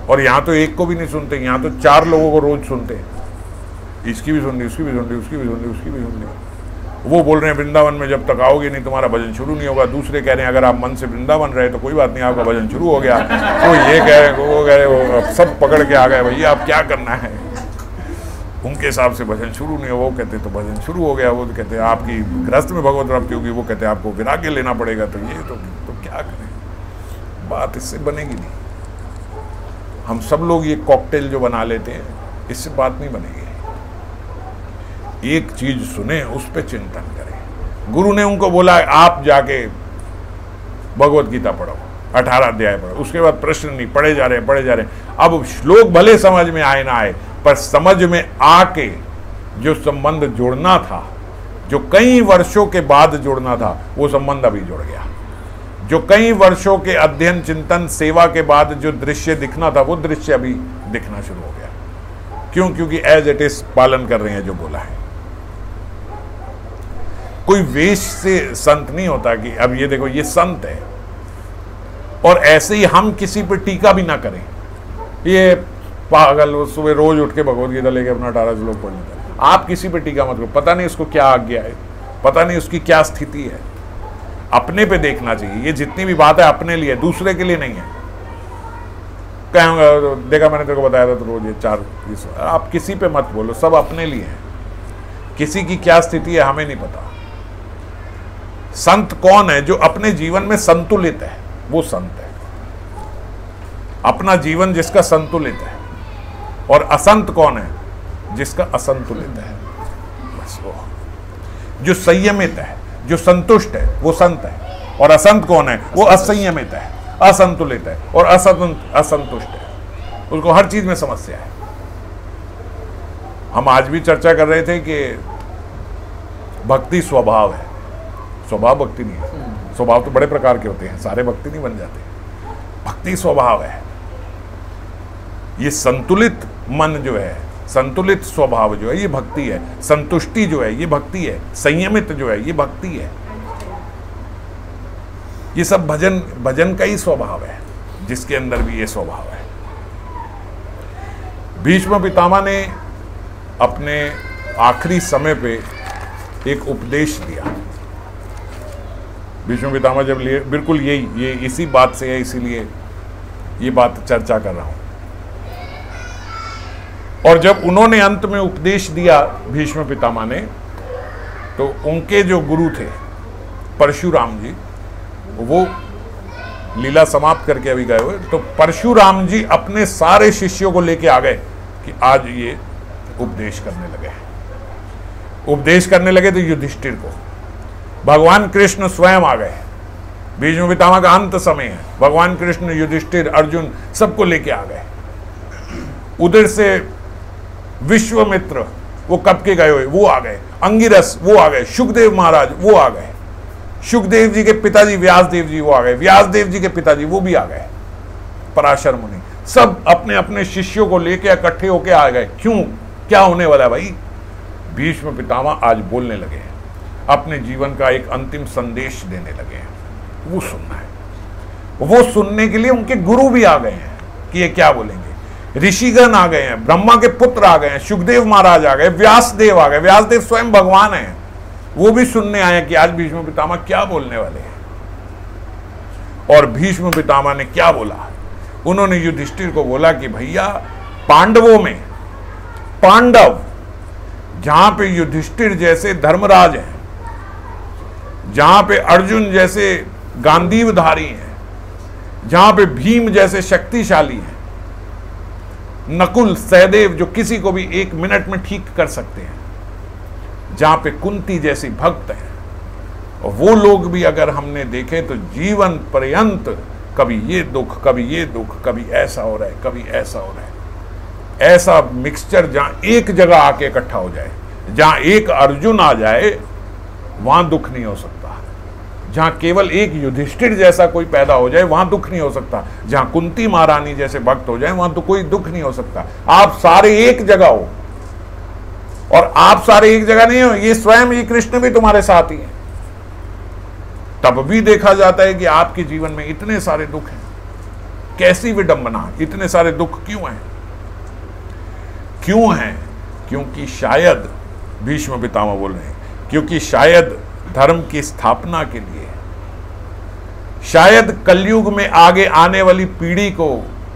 और यहाँ तो एक को भी नहीं सुनते, यहाँ तो चार लोगों को रोज सुनते हैं, इसकी भी सुन ली, उसकी भी सुन ली, उसकी भी सुन ली, उसकी भी सुन ली। वो बोल रहे हैं वृंदावन में जब तक आओगे नहीं तुम्हारा भजन शुरू नहीं होगा। दूसरे कह रहे हैं अगर आप मन से वृंदावन रहे तो कोई बात नहीं, आपका भजन शुरू हो गया। तो ये कह रहे हैं, वो कह रहे हैं, वो सब पकड़ के आ गए, भैया आप क्या करना है। उनके हिसाब से भजन शुरू नहीं हो, वो कहते तो भजन शुरू हो गया। वो तो कहते हैं आपकी गृहस्थ में भगवत प्राप्ति होगी, वो कहते हैं आपको विराग्य लेना पड़ेगा। तो ये तो, तो क्या करें, बात इससे बनेगी नहीं। हम सब लोग ये कॉकटेल जो बना लेते हैं, इससे बात नहीं बनेगी। एक चीज सुने, उस पर चिंतन करें। गुरु ने उनको बोला आप जाके भगवत गीता पढ़ो, अठारह अध्याय पढ़ो। उसके बाद प्रश्न नहीं, पढ़े जा रहे हैं पढ़े जा रहे हैं। अब श्लोक भले समझ में आए ना आए, पर समझ में आके जो संबंध जोड़ना था, जो कई वर्षों के बाद जोड़ना था, वो संबंध अभी जुड़ गया। जो कई वर्षों के अध्ययन चिंतन सेवा के बाद जो दृश्य दिखना था, वो दृश्य अभी दिखना शुरू हो गया। क्यों? क्योंकि एज इट इज पालन कर रहे हैं जो बोला है। कोई वेश से संत नहीं होता कि अब ये देखो ये संत है, और ऐसे ही हम किसी पर टीका भी ना करें। ये पागल सुबह रोज उठ के भगवत गीता लेके अपना अठारह श्लोक पढ़ लेता है। आप किसी पर टीका मत करो, पता नहीं उसको क्या आज्ञा है, पता नहीं उसकी क्या स्थिति है। अपने पे देखना चाहिए। ये जितनी भी बात है अपने लिए, दूसरे के लिए नहीं है। कहूँगा देखा मैंने तेरे को बताया था तो रोज ये चार, आप किसी पे मत बोलो, सब अपने लिए है। किसी की क्या स्थिति है हमें नहीं पता। संत कौन है? जो अपने जीवन में संतुलित है, वो संत है। अपना जीवन जिसका संतुलित है। और असंत कौन है? जिसका असंतुलित है, बस वो। जो संयमित है, जो संतुष्ट है, वो संत है। और असंत कौन है? वो असंयमित है, असंतुलित है और असंतुष्ट है। उसको हर चीज में समस्या है। हम आज भी चर्चा कर रहे थे कि भक्ति स्वभाव है। स्वभाव भक्ति नहीं है। स्वभाव तो बड़े प्रकार के होते हैं, सारे भक्ति नहीं बन जाते। भक्ति स्वभाव है। ये संतुलित मन जो है, संतुलित स्वभाव जो है, ये भक्ति है। संतुष्टि जो है, ये भक्ति है। संयमित जो है, ये भक्ति है। ये सब भजन भजन का ही स्वभाव है, जिसके अंदर भी ये स्वभाव है। भीष्म पितामह ने अपने आखिरी समय पे एक उपदेश दिया। भीष्म पितामह जब लिए, बिल्कुल यही ये इसी बात से है, इसीलिए ये बात चर्चा कर रहा हूं। और जब उन्होंने अंत में उपदेश दिया भीष्म पितामह ने, तो उनके जो गुरु थे परशुराम जी, वो लीला समाप्त करके अभी गए हुए। तो परशुराम जी अपने सारे शिष्यों को लेके आ गए कि आज ये उपदेश करने लगे। उपदेश करने लगे तो युधिष्ठिर को भगवान कृष्ण स्वयं आ गए। भीष्म पितामह का अंत समय है। भगवान कृष्ण, युधिष्ठिर, अर्जुन सबको लेके आ गए। उधर से विश्वामित्र वो कब के गए हुए, वो आ गए। अंगिरस वो आ गए। सुखदेव महाराज वो आ गए। सुखदेव जी के पिताजी व्यासदेव जी वो आ गए। व्यासदेव जी के पिताजी वो भी आ गए। पराशर मुनि सब अपने अपने शिष्यों को लेके इकट्ठे होके आ गए। क्यों? क्या होने वाला है भाई? भीष्म पितामह आज बोलने लगे हैं, अपने जीवन का एक अंतिम संदेश देने लगे हैं। वो सुनना है। वो सुनने के लिए उनके गुरु भी आ गए हैं कि ये क्या बोलेंगे। ऋषिगण आ गए हैं, ब्रह्मा के पुत्र आ गए हैं, सुखदेव महाराज आ गए, व्यासदेव आ गए। व्यासदेव स्वयं भगवान हैं, वो भी सुनने आए कि आज भीष्म पितामह क्या बोलने वाले हैं। और भीष्म पितामह ने क्या बोला? उन्होंने युधिष्ठिर को बोला कि भैया, पांडवों में पांडव, जहां पे युधिष्ठिर जैसे धर्मराज हैं, जहां पे अर्जुन जैसे गांधीवधारी हैं, जहां पे भीम जैसे शक्तिशाली हैं, नकुल, सहदेव जो किसी को भी एक मिनट में ठीक कर सकते हैं, जहां पे कुंती जैसी भक्त हैं, और वो लोग भी अगर हमने देखे तो जीवन पर्यंत कभी ये दुख, कभी ये दुख, कभी ऐसा हो रहा है, कभी ऐसा हो रहा है। ऐसा मिक्सचर जहां एक जगह आके इकट्ठा हो जाए, जहां एक अर्जुन आ जाए, वहां दुख नहीं हो सकता। जहां केवल एक युधिष्ठिर जैसा कोई पैदा हो जाए, वहां दुख नहीं हो सकता। जहां कुंती महारानी जैसे भक्त हो जाए, वहां तो कोई दुख नहीं हो सकता। आप सारे एक जगह हो, और आप सारे एक जगह नहीं हो, ये स्वयं ये कृष्ण भी तुम्हारे साथ ही है। तब भी देखा जाता है कि आपके जीवन में इतने सारे दुख हैं। कैसी विडंबना, इतने सारे दुख क्यों हैं? क्यों हैं? क्योंकि शायद, भीष्म पितामह बोल रहे हैं, क्योंकि शायद धर्म की स्थापना के लिए, शायद कलयुग में आगे आने वाली पीढ़ी को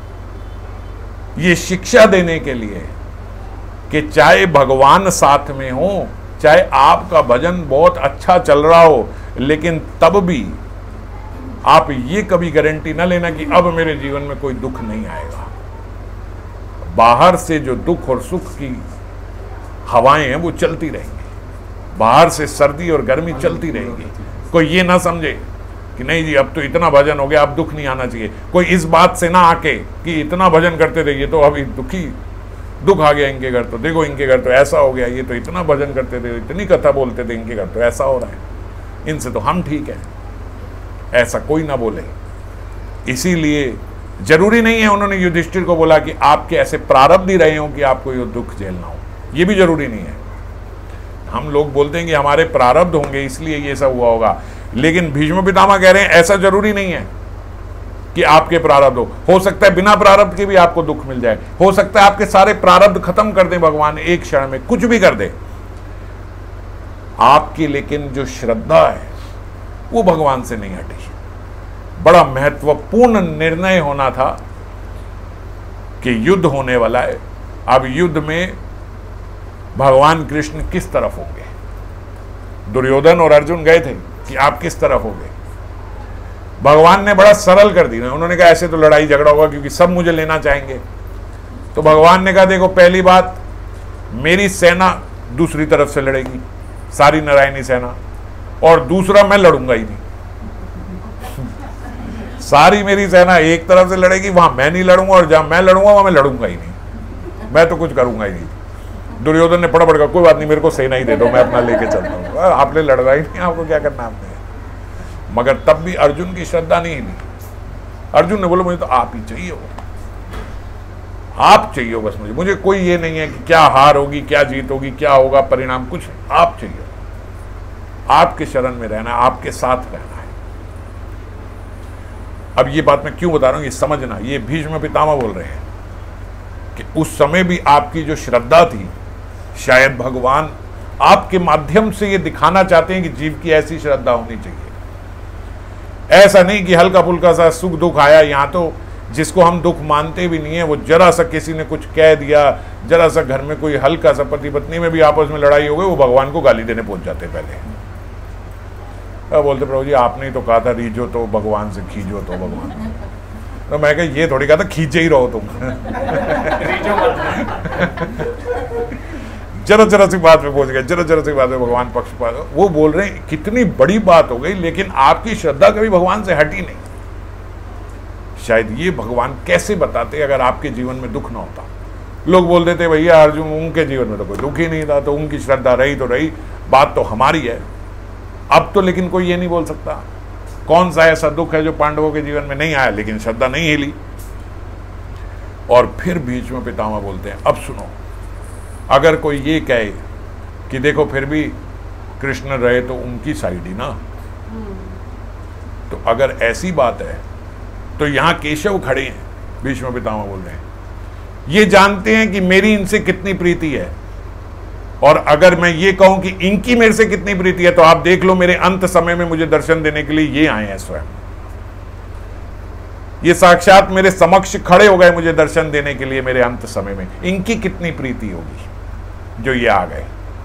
ये शिक्षा देने के लिए कि चाहे भगवान साथ में हो, चाहे आपका भजन बहुत अच्छा चल रहा हो, लेकिन तब भी आप ये कभी गारंटी ना लेना कि अब मेरे जीवन में कोई दुख नहीं आएगा। बाहर से जो दुख और सुख की हवाएं हैं वो चलती रहेंगी, बाहर से सर्दी और गर्मी चलती रहेगी। कोई ये ना समझे कि नहीं जी अब तो इतना भजन हो गया, अब दुख नहीं आना चाहिए। कोई इस बात से ना आके कि इतना भजन करते रहिए तो अभी दुखी दुख आ गया इनके घर, तो देखो इनके घर तो ऐसा हो गया, ये तो इतना भजन करते थे, इतनी कथा बोलते थे, इनके घर तो ऐसा हो रहा है, इनसे तो हम ठीक है। ऐसा कोई ना बोले। इसीलिए जरूरी नहीं है उन्होंने युधिष्ठिर को बोला कि आपके ऐसे प्रारब्ध ही रहे हो कि आपको ये दुख झेलना हो, ये भी जरूरी नहीं है। हम लोग बोलते हैं कि हमारे प्रारब्ध होंगे इसलिए ये सब हुआ होगा, लेकिन भीष्म पितामह कह रहे हैं ऐसा जरूरी नहीं है कि आपके प्रारब्ध हो हो सकता है बिना प्रारब्ध के भी आपको दुख मिल जाए, हो सकता है आपके सारे प्रारब्ध खत्म कर दें भगवान एक क्षण में, कुछ भी कर दे आपकी, लेकिन जो श्रद्धा है वो भगवान से नहीं हटी। बड़ा महत्वपूर्ण निर्णय होना था कि युद्ध होने वाला है, अब युद्ध में भगवान कृष्ण किस तरफ होंगे। दुर्योधन और अर्जुन गए थे कि आप किस तरफ होंगे। भगवान ने बड़ा सरल कर दिया, उन्होंने कहा ऐसे तो लड़ाई झगड़ा होगा क्योंकि सब मुझे लेना चाहेंगे। तो भगवान ने कहा देखो पहली बात, मेरी सेना दूसरी तरफ से लड़ेगी, सारी नारायणी सेना, और दूसरा मैं लड़ूंगा ही नहीं। सारी मेरी सेना एक तरफ से लड़ेगी, वहां मैं नहीं लड़ूंगा, और जहां मैं लड़ूंगा वहां मैं लड़ूंगा ही नहीं, मैं तो कुछ करूंगा ही नहीं। दुर्योधन ने पड़ा पड़का कोई बात नहीं, मेरे को सेना ही दे दो, मैं अपना लेके चलता हूँ, आपने लड़ना ही नहीं, आपको क्या करना आपने। मगर तब भी अर्जुन की श्रद्धा नहीं हिली। अर्जुन ने बोला मुझे तो आप ही चाहिए हो, आप चाहिए हो बस मुझे, मुझे कोई ये नहीं है कि क्या हार होगी, क्या जीत होगी, क्या होगा परिणाम, कुछ आप चाहिए, आपके शरण में रहना है, आपके साथ रहना है। अब ये बात मैं क्यों बता रहा हूं, ये समझना, ये भीष्म पितामह बोल रहे हैं कि उस समय भी आपकी जो श्रद्धा थी, शायद भगवान आपके माध्यम से ये दिखाना चाहते हैं कि जीव की ऐसी श्रद्धा होनी चाहिए। ऐसा नहीं कि हल्का फुल्का सा सुख दुख आया, यहां तो जिसको हम दुख मानते भी नहीं है, वो जरा सा किसी ने कुछ कह दिया, जरा सा घर में कोई हल्का सा पति पत्नी में भी आपस में लड़ाई हो गई, वो भगवान को गाली देने पहुंच जाते पहले। अब बोलते प्रभु जी आपने ही तो कहा था रीझो तो भगवान से खींचो तो भगवान। तो मैं कहा ये थोड़ी कहा था खींचे ही रहो तुम। जरा जरा सी बात में पहुंच गए, जरा जरा सी बात में भगवान पक्षपात। वो बोल रहे हैं कितनी बड़ी बात हो गई, लेकिन आपकी श्रद्धा कभी भगवान से हटी नहीं। शायद ये भगवान कैसे बताते अगर आपके जीवन में दुख ना होता। लोग बोल देते भैया अर्जुन उनके जीवन में तो कोई दुख ही नहीं था, तो उनकी श्रद्धा रही तो रही, बात तो हमारी है। अब तो लेकिन कोई ये नहीं बोल सकता कौन सा ऐसा दुख है जो पांडवों के जीवन में नहीं आया, लेकिन श्रद्धा नहीं हिली। और फिर बीच में पितामह बोलते हैं अब सुनो, अगर कोई ये कहे कि देखो फिर भी कृष्ण रहे तो उनकी साइड ही ना, तो अगर ऐसी बात है तो यहां केशव खड़े हैं, भीष्म पितामह बोल रहे हैं, ये जानते हैं कि मेरी इनसे कितनी प्रीति है, और अगर मैं ये कहूं कि इनकी मेरे से कितनी प्रीति है, तो आप देख लो मेरे अंत समय में मुझे दर्शन देने के लिए ये आए हैं स्वयं। ये साक्षात मेरे समक्ष खड़े हो गए मुझे दर्शन देने के लिए मेरे अंत समय में, इनकी कितनी प्रीति होगी जो ये आ गए।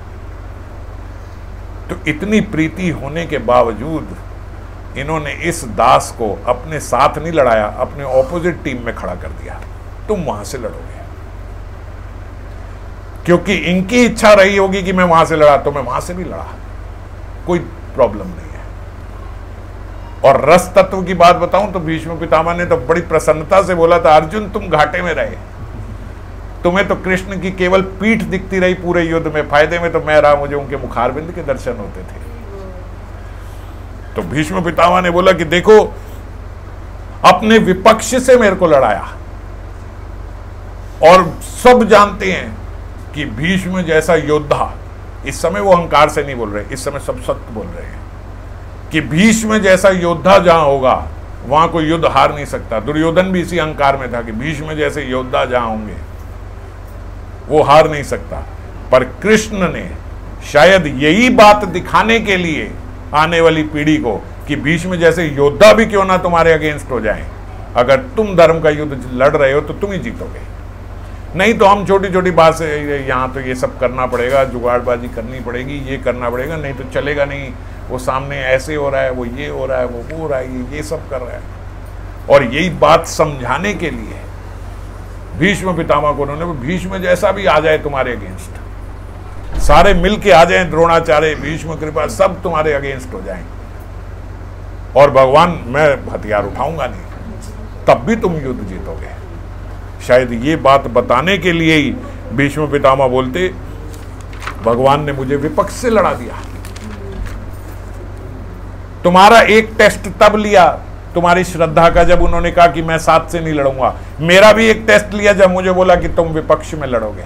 तो इतनी प्रीति होने के बावजूद इन्होंने इस दास को अपने साथ नहीं लड़ाया, अपने ऑपोजिट टीम में खड़ा कर दिया, तुम वहां से लड़ोगे, क्योंकि इनकी इच्छा रही होगी कि मैं वहां से लड़ा, तो मैं वहां से भी लड़ा, कोई प्रॉब्लम नहीं है। और रस तत्व की बात बताऊं तो भीष्म पितामह ने तो बड़ी प्रसन्नता से बोला था अर्जुन तुम घाटे में रहे, तुम्हें तो कृष्ण की केवल पीठ दिखती रही पूरे युद्ध में, फायदे में तो मैं रहा, मुझे उनके मुखारबिंद के दर्शन होते थे। तो भीष्म पितामह ने बोला कि देखो अपने विपक्ष से मेरे को लड़ाया, और सब जानते हैं कि भीष्म जैसा योद्धा, इस समय वो अहंकार से नहीं बोल रहे, इस समय सब सत्य बोल रहे हैं, कि भीष्म जैसा योद्धा जहां होगा वहां कोई युद्ध हार नहीं सकता। दुर्योधन भी इसी अहंकार में था कि भीष्म जैसे योद्धा जहां होंगे वो हार नहीं सकता। पर कृष्ण ने शायद यही बात दिखाने के लिए आने वाली पीढ़ी को कि भीष्म जैसे योद्धा भी क्यों ना तुम्हारे अगेंस्ट हो जाएं, अगर तुम धर्म का युद्ध लड़ रहे हो तो तुम ही जीतोगे, नहीं तो हम छोटी छोटी बात से यहाँ तो ये सब करना पड़ेगा, जुगाड़बाजी करनी पड़ेगी, ये करना पड़ेगा, नहीं तो चलेगा नहीं, वो सामने ऐसे हो रहा है, वो ये हो रहा है, वो वो हो रहा है, ये ये सब कर रहा है। और यही बात समझाने के लिए भीष्म पितामह को उन्होंने, भीष्म जैसा भी आ जाए तुम्हारे अगेंस्ट, सारे मिल के आ जाए, द्रोणाचार्य, भीष्म, कृपा, सब तुम्हारे अगेंस्ट हो जाएं, और भगवान मैं हथियार उठाऊंगा नहीं, तब भी तुम युद्ध जीतोगे। शायद ये बात बताने के लिए ही भीष्म पितामह बोलते, भगवान ने मुझे विपक्ष से लड़ा दिया, तुम्हारा एक टेस्ट तब लिया तुम्हारी श्रद्धा का जब उन्होंने कहा कि मैं साथ से नहीं लड़ूंगा, मेरा भी एक टेस्ट लिया जब मुझे बोला कि तुम विपक्ष में लड़ोगे।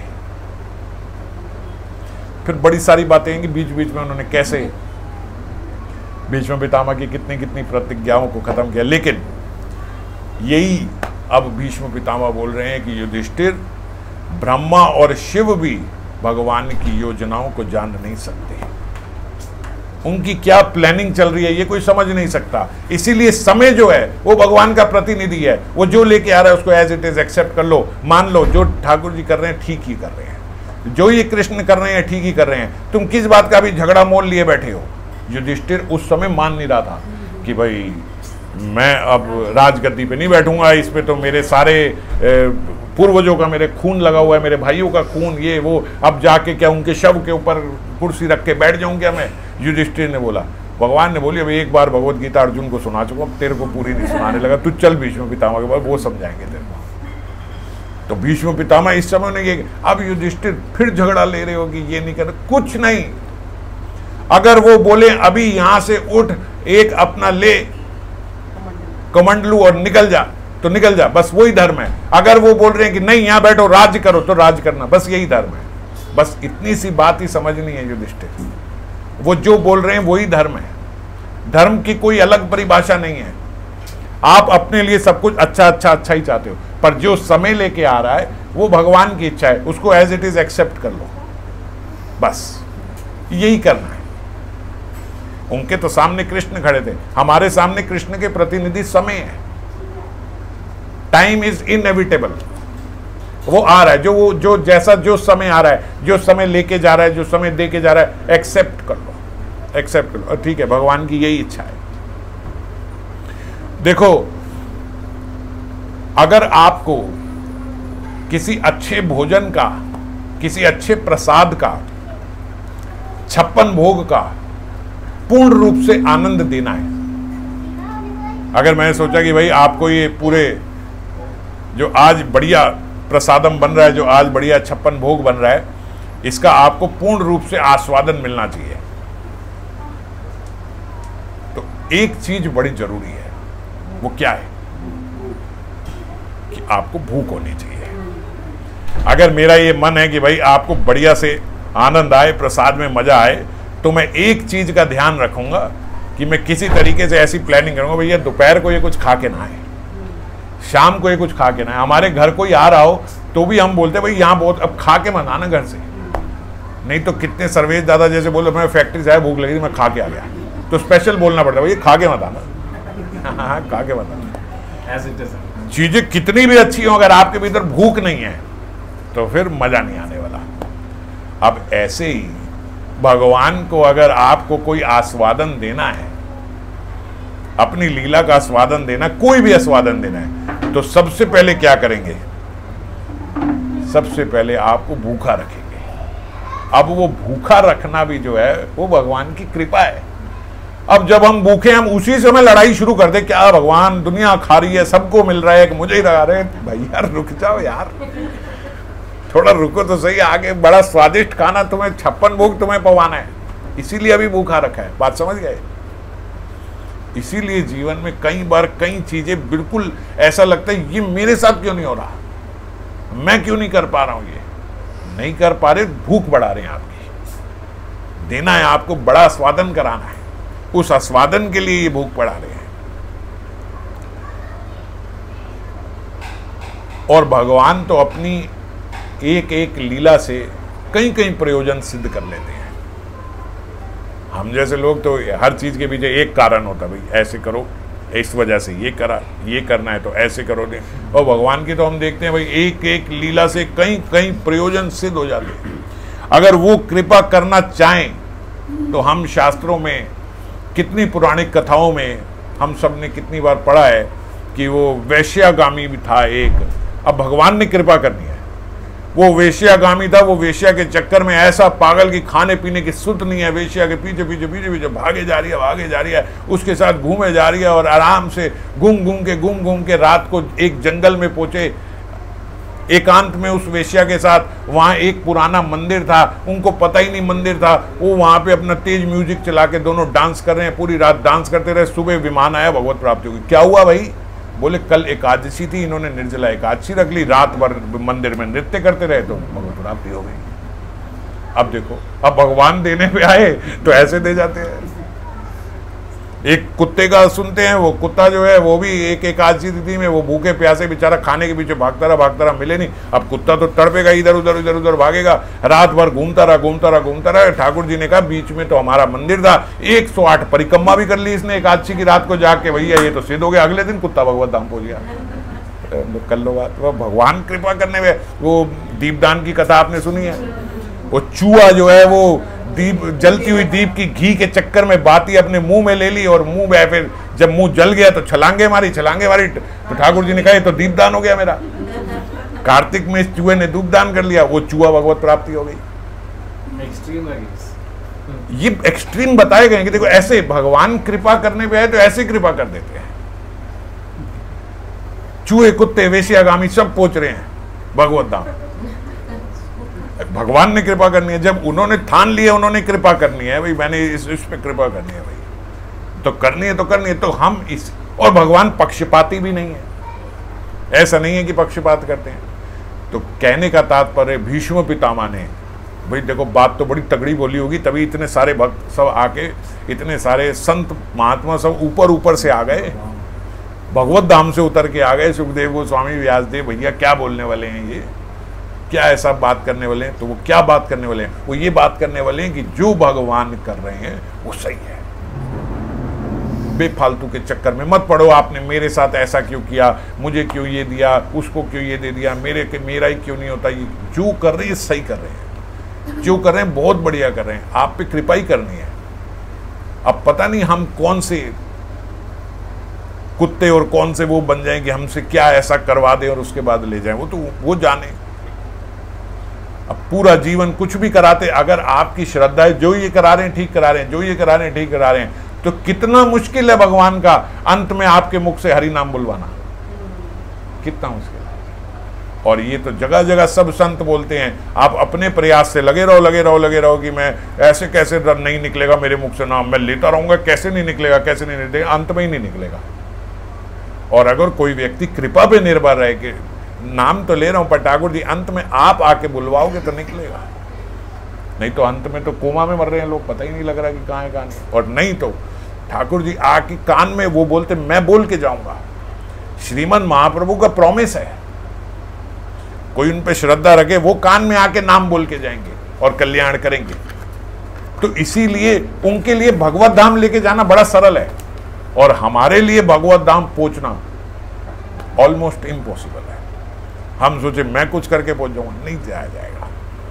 फिर बड़ी सारी बातें हैं कि बीच बीच में उन्होंने कैसे भीष्म पितामह की कितनी कितनी प्रतिज्ञाओं को खत्म किया। लेकिन यही अब भीष्म पितामह बोल रहे हैं कि युधिष्ठिर, ब्रह्मा और शिव भी भगवान की योजनाओं को जान नहीं सकते, उनकी क्या प्लानिंग चल रही है ये कोई समझ नहीं सकता। इसीलिए समय जो है वो भगवान का प्रतिनिधि है, वो जो लेके आ रहा है उसको एज इट इज एक्सेप्ट कर लो, मान लो जो ठाकुर जी कर रहे हैं ठीक ही कर रहे हैं, जो ये कृष्ण कर रहे हैं ठीक ही कर रहे हैं, तुम किस बात का भी झगड़ा मोल लिए बैठे हो। युधिष्ठिर उस समय मान नहीं रहा था कि भाई मैं अब राजगद्दी पे नहीं बैठूंगा, इस पे तो मेरे सारे पूर्वजों का मेरे खून लगा हुआ है, मेरे भाइयों का खून, ये वो, अब जाके क्या उनके शव के ऊपर कुर्सी रख के बैठ जाऊं क्या मैं। युधिष्ठिर ने बोला, भगवान ने बोली अब एक बार भगवत गीता अर्जुन को सुना चुका, अब तेरे को पूरी नहीं सुनाने लगा, तू चल भीष्म पितामह के पास, वो समझाएंगे तेरे को। तो भीष्म पितामह इस समय ने ये, अब युधिष्ठिर फिर झगड़ा ले रहे हो कि ये नहीं कर, कुछ नहीं, अगर वो बोले अभी यहां से उठ, एक अपना ले कमंडलू और निकल जा तो निकल जा, बस वही धर्म है। अगर वो बोल रहे हैं कि नहीं यहां बैठो राज्य करो तो राज्य करना, बस यही धर्म है। बस इतनी सी बात ही समझनी है युधिष्ठिर, वो जो बोल रहे हैं वही धर्म है, धर्म की कोई अलग परिभाषा नहीं है। आप अपने लिए सब कुछ अच्छा अच्छा अच्छा ही चाहते हो, पर जो समय लेके आ रहा है वो भगवान की इच्छा है, उसको एज इट इज एक्सेप्ट कर लो, बस यही करना है। उनके तो सामने कृष्ण खड़े थे, हमारे सामने कृष्ण के प्रतिनिधि समय है, टाइम इज इनएविटेबल, वो आ रहा है, जो वो जो जैसा जो समय आ रहा है, जो समय लेके जा रहा है, जो समय दे के जा रहा है, एक्सेप्ट कर लो, एक्सेप्ट कर लो, ठीक है, भगवान की यही इच्छा है। देखो, अगर आपको किसी अच्छे भोजन का, किसी अच्छे प्रसाद का, छप्पन भोग का पूर्ण रूप से आनंद देना है, अगर मैंने सोचा कि भाई आपको ये पूरे जो आज बढ़िया प्रसादम बन रहा है, जो आज बढ़िया छप्पन भोग बन रहा है, इसका आपको पूर्ण रूप से आस्वादन मिलना चाहिए, तो एक चीज बड़ी जरूरी है, वो क्या है कि आपको भूख होनी चाहिए। अगर मेरा ये मन है कि भाई आपको बढ़िया से आनंद आए, प्रसाद में मजा आए, तो मैं एक चीज का ध्यान रखूंगा कि मैं किसी तरीके से ऐसी प्लानिंग करूंगा, भैया दोपहर को ये कुछ खा के ना आए, शाम को ये कुछ खा के ना आए। हमारे घर कोई आ रहा हो तो भी हम बोलते भाई यहाँ बहुत, अब खा के मत आना घर से, नहीं तो कितने सर्वेश दादा जैसे बोले मैं फैक्ट्री से आया, भूख लगी थी, मैं खा के आ गया, तो स्पेशल बोलना पड़ता है भैया खा के मत आना, हाँ खा के मत आना। चीजें कितनी भी अच्छी हो, अगर आपके भीतर भूख नहीं है तो फिर मजा नहीं आने वाला। अब ऐसे ही भगवान को अगर आपको कोई आस्वादन देना है, अपनी लीला का आस्वादन देना, कोई भी आस्वादन देना है, तो सबसे पहले क्या करेंगे, सबसे पहले आपको भूखा रखेंगे। अब वो भूखा रखना भी जो है वो भगवान की कृपा है। अब जब हम भूखे, हम उसी समय लड़ाई शुरू कर दे, क्या भगवान दुनिया खा रही है, सबको मिल रहा है कि मुझे ही लगा रहे, भैया रुक जाओ यार, थोड़ा रुको तो सही, आगे बड़ा स्वादिष्ट खाना तुम्हें, छप्पन भोग तुम्हें पवाना है, इसीलिए अभी भूखा रखा है, बात समझ गए। इसीलिए जीवन में कई बार कई चीजें बिल्कुल ऐसा लगता है ये मेरे साथ क्यों नहीं हो रहा, मैं क्यों नहीं कर पा रहा हूं, ये नहीं कर पा रहे, भूख बढ़ा रहे हैं आपकी, देना है आपको, बड़ा आस्वादन कराना है, उस आस्वादन के लिए ये भूख बढ़ा रहे हैं। और भगवान तो अपनी एक एक लीला से कई कई प्रयोजन सिद्ध कर लेते हैं। हम जैसे लोग तो हर चीज के पीछे एक कारण होता है, भाई ऐसे करो, इस वजह से ये करा, ये करना है तो ऐसे करो दे। और भगवान की तो हम देखते हैं भाई एक एक लीला से कई कई प्रयोजन सिद्ध हो जाते हैं। अगर वो कृपा करना चाहें तो हम शास्त्रों में कितनी पुराणिक कथाओं में हम सब ने कितनी बार पढ़ा है कि वो वैश्यागामी भी था एक, अब भगवान ने कृपा करनी है। वो वेश्यागामी था, वो वेश्या के चक्कर में ऐसा पागल की खाने पीने की सुध नहीं है, वेश्या के पीछे पीछे पीछे पीछे भागे जा रही है भागे जा रही है उसके साथ घूमे जा रही है और आराम से घूम घूम के घूम घूम के रात को एक जंगल में पहुंचे एकांत में उस वेश्या के साथ। वहाँ एक पुराना मंदिर था, उनको पता ही नहीं मंदिर था, वो वहाँ पे अपना तेज म्यूजिक चला के दोनों डांस कर रहे हैं, पूरी रात डांस करते रहे। सुबह विमान आया, भगवत प्राप्ति होगी। क्या हुआ भाई? बोले कल एकादशी थी, इन्होंने निर्जला एकादशी रख ली, रात भर मंदिर में नृत्य करते रहे तो भगवत प्राप्ति हो गई। अब देखो, अब भगवान देने पे आए तो ऐसे दे जाते हैं। एक कुत्ते का सुनते हैं, वो कुत्ता जो है वो भी एक एकादशी तिथि में वो भूखे प्यासे बेचारा खाने के पीछे भागता रहा भागता रहा, मिले नहीं। अब कुत्ता तो तड़पेगा, इधर उधर इधर उधर भागेगा, रात भर घूमता रहा घूमता रहा घूमता रहा। ठाकुर जी ने कहा बीच में तो हमारा मंदिर था, एक सौ आठ परिक्रमा भी कर ली इसने एकादशी की रात को जाके, भैया ये तो सिद्ध हो गया। अगले दिन कुत्ता भगवत धाम पहुंच गया। कर लो बात, वो भगवान कृपा करने में। वो दीपदान की कथा आपने सुनी है, वो चूहा जो है वो दीप जलती हुई दीप की घी के चक्कर में बाती अपने मुंह में ले ली और मुंह में फिर जब मुंह जल गया तो छलांगे मारी छलांगे मारी तो ठाकुर जी ने कहा तो दीपदान हो गया मेरा। कार्तिक में इस चूहे ने दीपदान कर लिया, वो चूहा भगवत प्राप्ति हो गई। एक्सट्रीम ये एक्सट्रीम बताए गए कि देखो ऐसे भगवान कृपा करने पे आए तो ऐसे कृपा कर देते हैं। चूहे कुत्ते वेश्यागामी सब पहुंच रहे हैं भगवत धाम। भगवान ने कृपा करनी है, जब उन्होंने ठान लिया उन्होंने कृपा करनी है, भाई मैंने इस इस पे कृपा करनी है, भाई तो करनी है तो करनी है। तो हम इस, और भगवान पक्षपाती भी नहीं है, ऐसा नहीं है कि पक्षपात करते हैं। तो कहने का तात्पर्य भीष्म पितामह ने, भाई देखो बात तो बड़ी तगड़ी बोली होगी तभी इतने सारे भक्त सब आके, इतने सारे संत महात्मा सब ऊपर ऊपर से आ गए, भगवत धाम से उतर के आ गए। सुखदेव गोस्वामी व्यासदेव भैया क्या बोलने वाले हैं, ये क्या ऐसा बात करने वाले हैं? तो वो क्या बात करने वाले हैं? वो ये बात करने वाले हैं कि जो भगवान कर रहे हैं वो सही है, बेफालतू के चक्कर में मत पड़ो। आपने मेरे साथ ऐसा क्यों किया, मुझे क्यों ये दिया, उसको क्यों ये दे दिया, मेरे के मेरा ही क्यों नहीं होता। ये जो कर रहे हैं सही कर रहे हैं, जो कर रहे हैं बहुत बढ़िया कर रहे हैं, आप पे कृपा ही करनी है। अब पता नहीं हम कौन से कुत्ते और कौन से वो बन जाएं कि हमसे क्या ऐसा करवा दे और उसके बाद ले जाएं, वो तो वो जाने। अब पूरा जीवन कुछ भी कराते, अगर आपकी श्रद्धा है जो ये करा रहे हैं ठीक करा रहे हैं, जो ये करा रहे हैं ठीक करा रहे हैं, तो कितना मुश्किल है भगवान का अंत में आपके मुख से हरि नाम बुलवाना, कितना मुश्किल है। और ये तो जगह जगह सब संत बोलते हैं, आप अपने प्रयास से लगे रहो लगे रहो लगे रहो कि मैं ऐसे कैसे नहीं निकलेगा मेरे मुख से नाम, मैं लेता रहूंगा, कैसे नहीं निकलेगा कैसे नहीं निकलेगा, अंत में ही नहीं निकलेगा। और अगर कोई व्यक्ति कृपा पे निर्भर रहे कि नाम तो ले रहा हूं पर ठाकुर जी अंत में आप आके बुलवाओगे तो निकलेगा, नहीं तो अंत में तो कोमा में मर रहे हैं लोग, पता ही नहीं लग रहा कि कहाँ है कहाँ नहीं। और नहीं तो ठाकुर जी आके कान में वो बोलते मैं बोल के जाऊंगा, श्रीमन महाप्रभु का प्रॉमिस है, कोई उन पे श्रद्धा रखे वो कान में आके नाम बोल के जाएंगे और कल्याण करेंगे। तो इसीलिए उनके लिए भगवत धाम लेके जाना बड़ा सरल है और हमारे लिए भगवत धाम पहुंचना ऑलमोस्ट इम्पॉसिबल है। हम सोचे मैं कुछ करके पहुंच जाऊंगा, नहीं जाया जाएगा।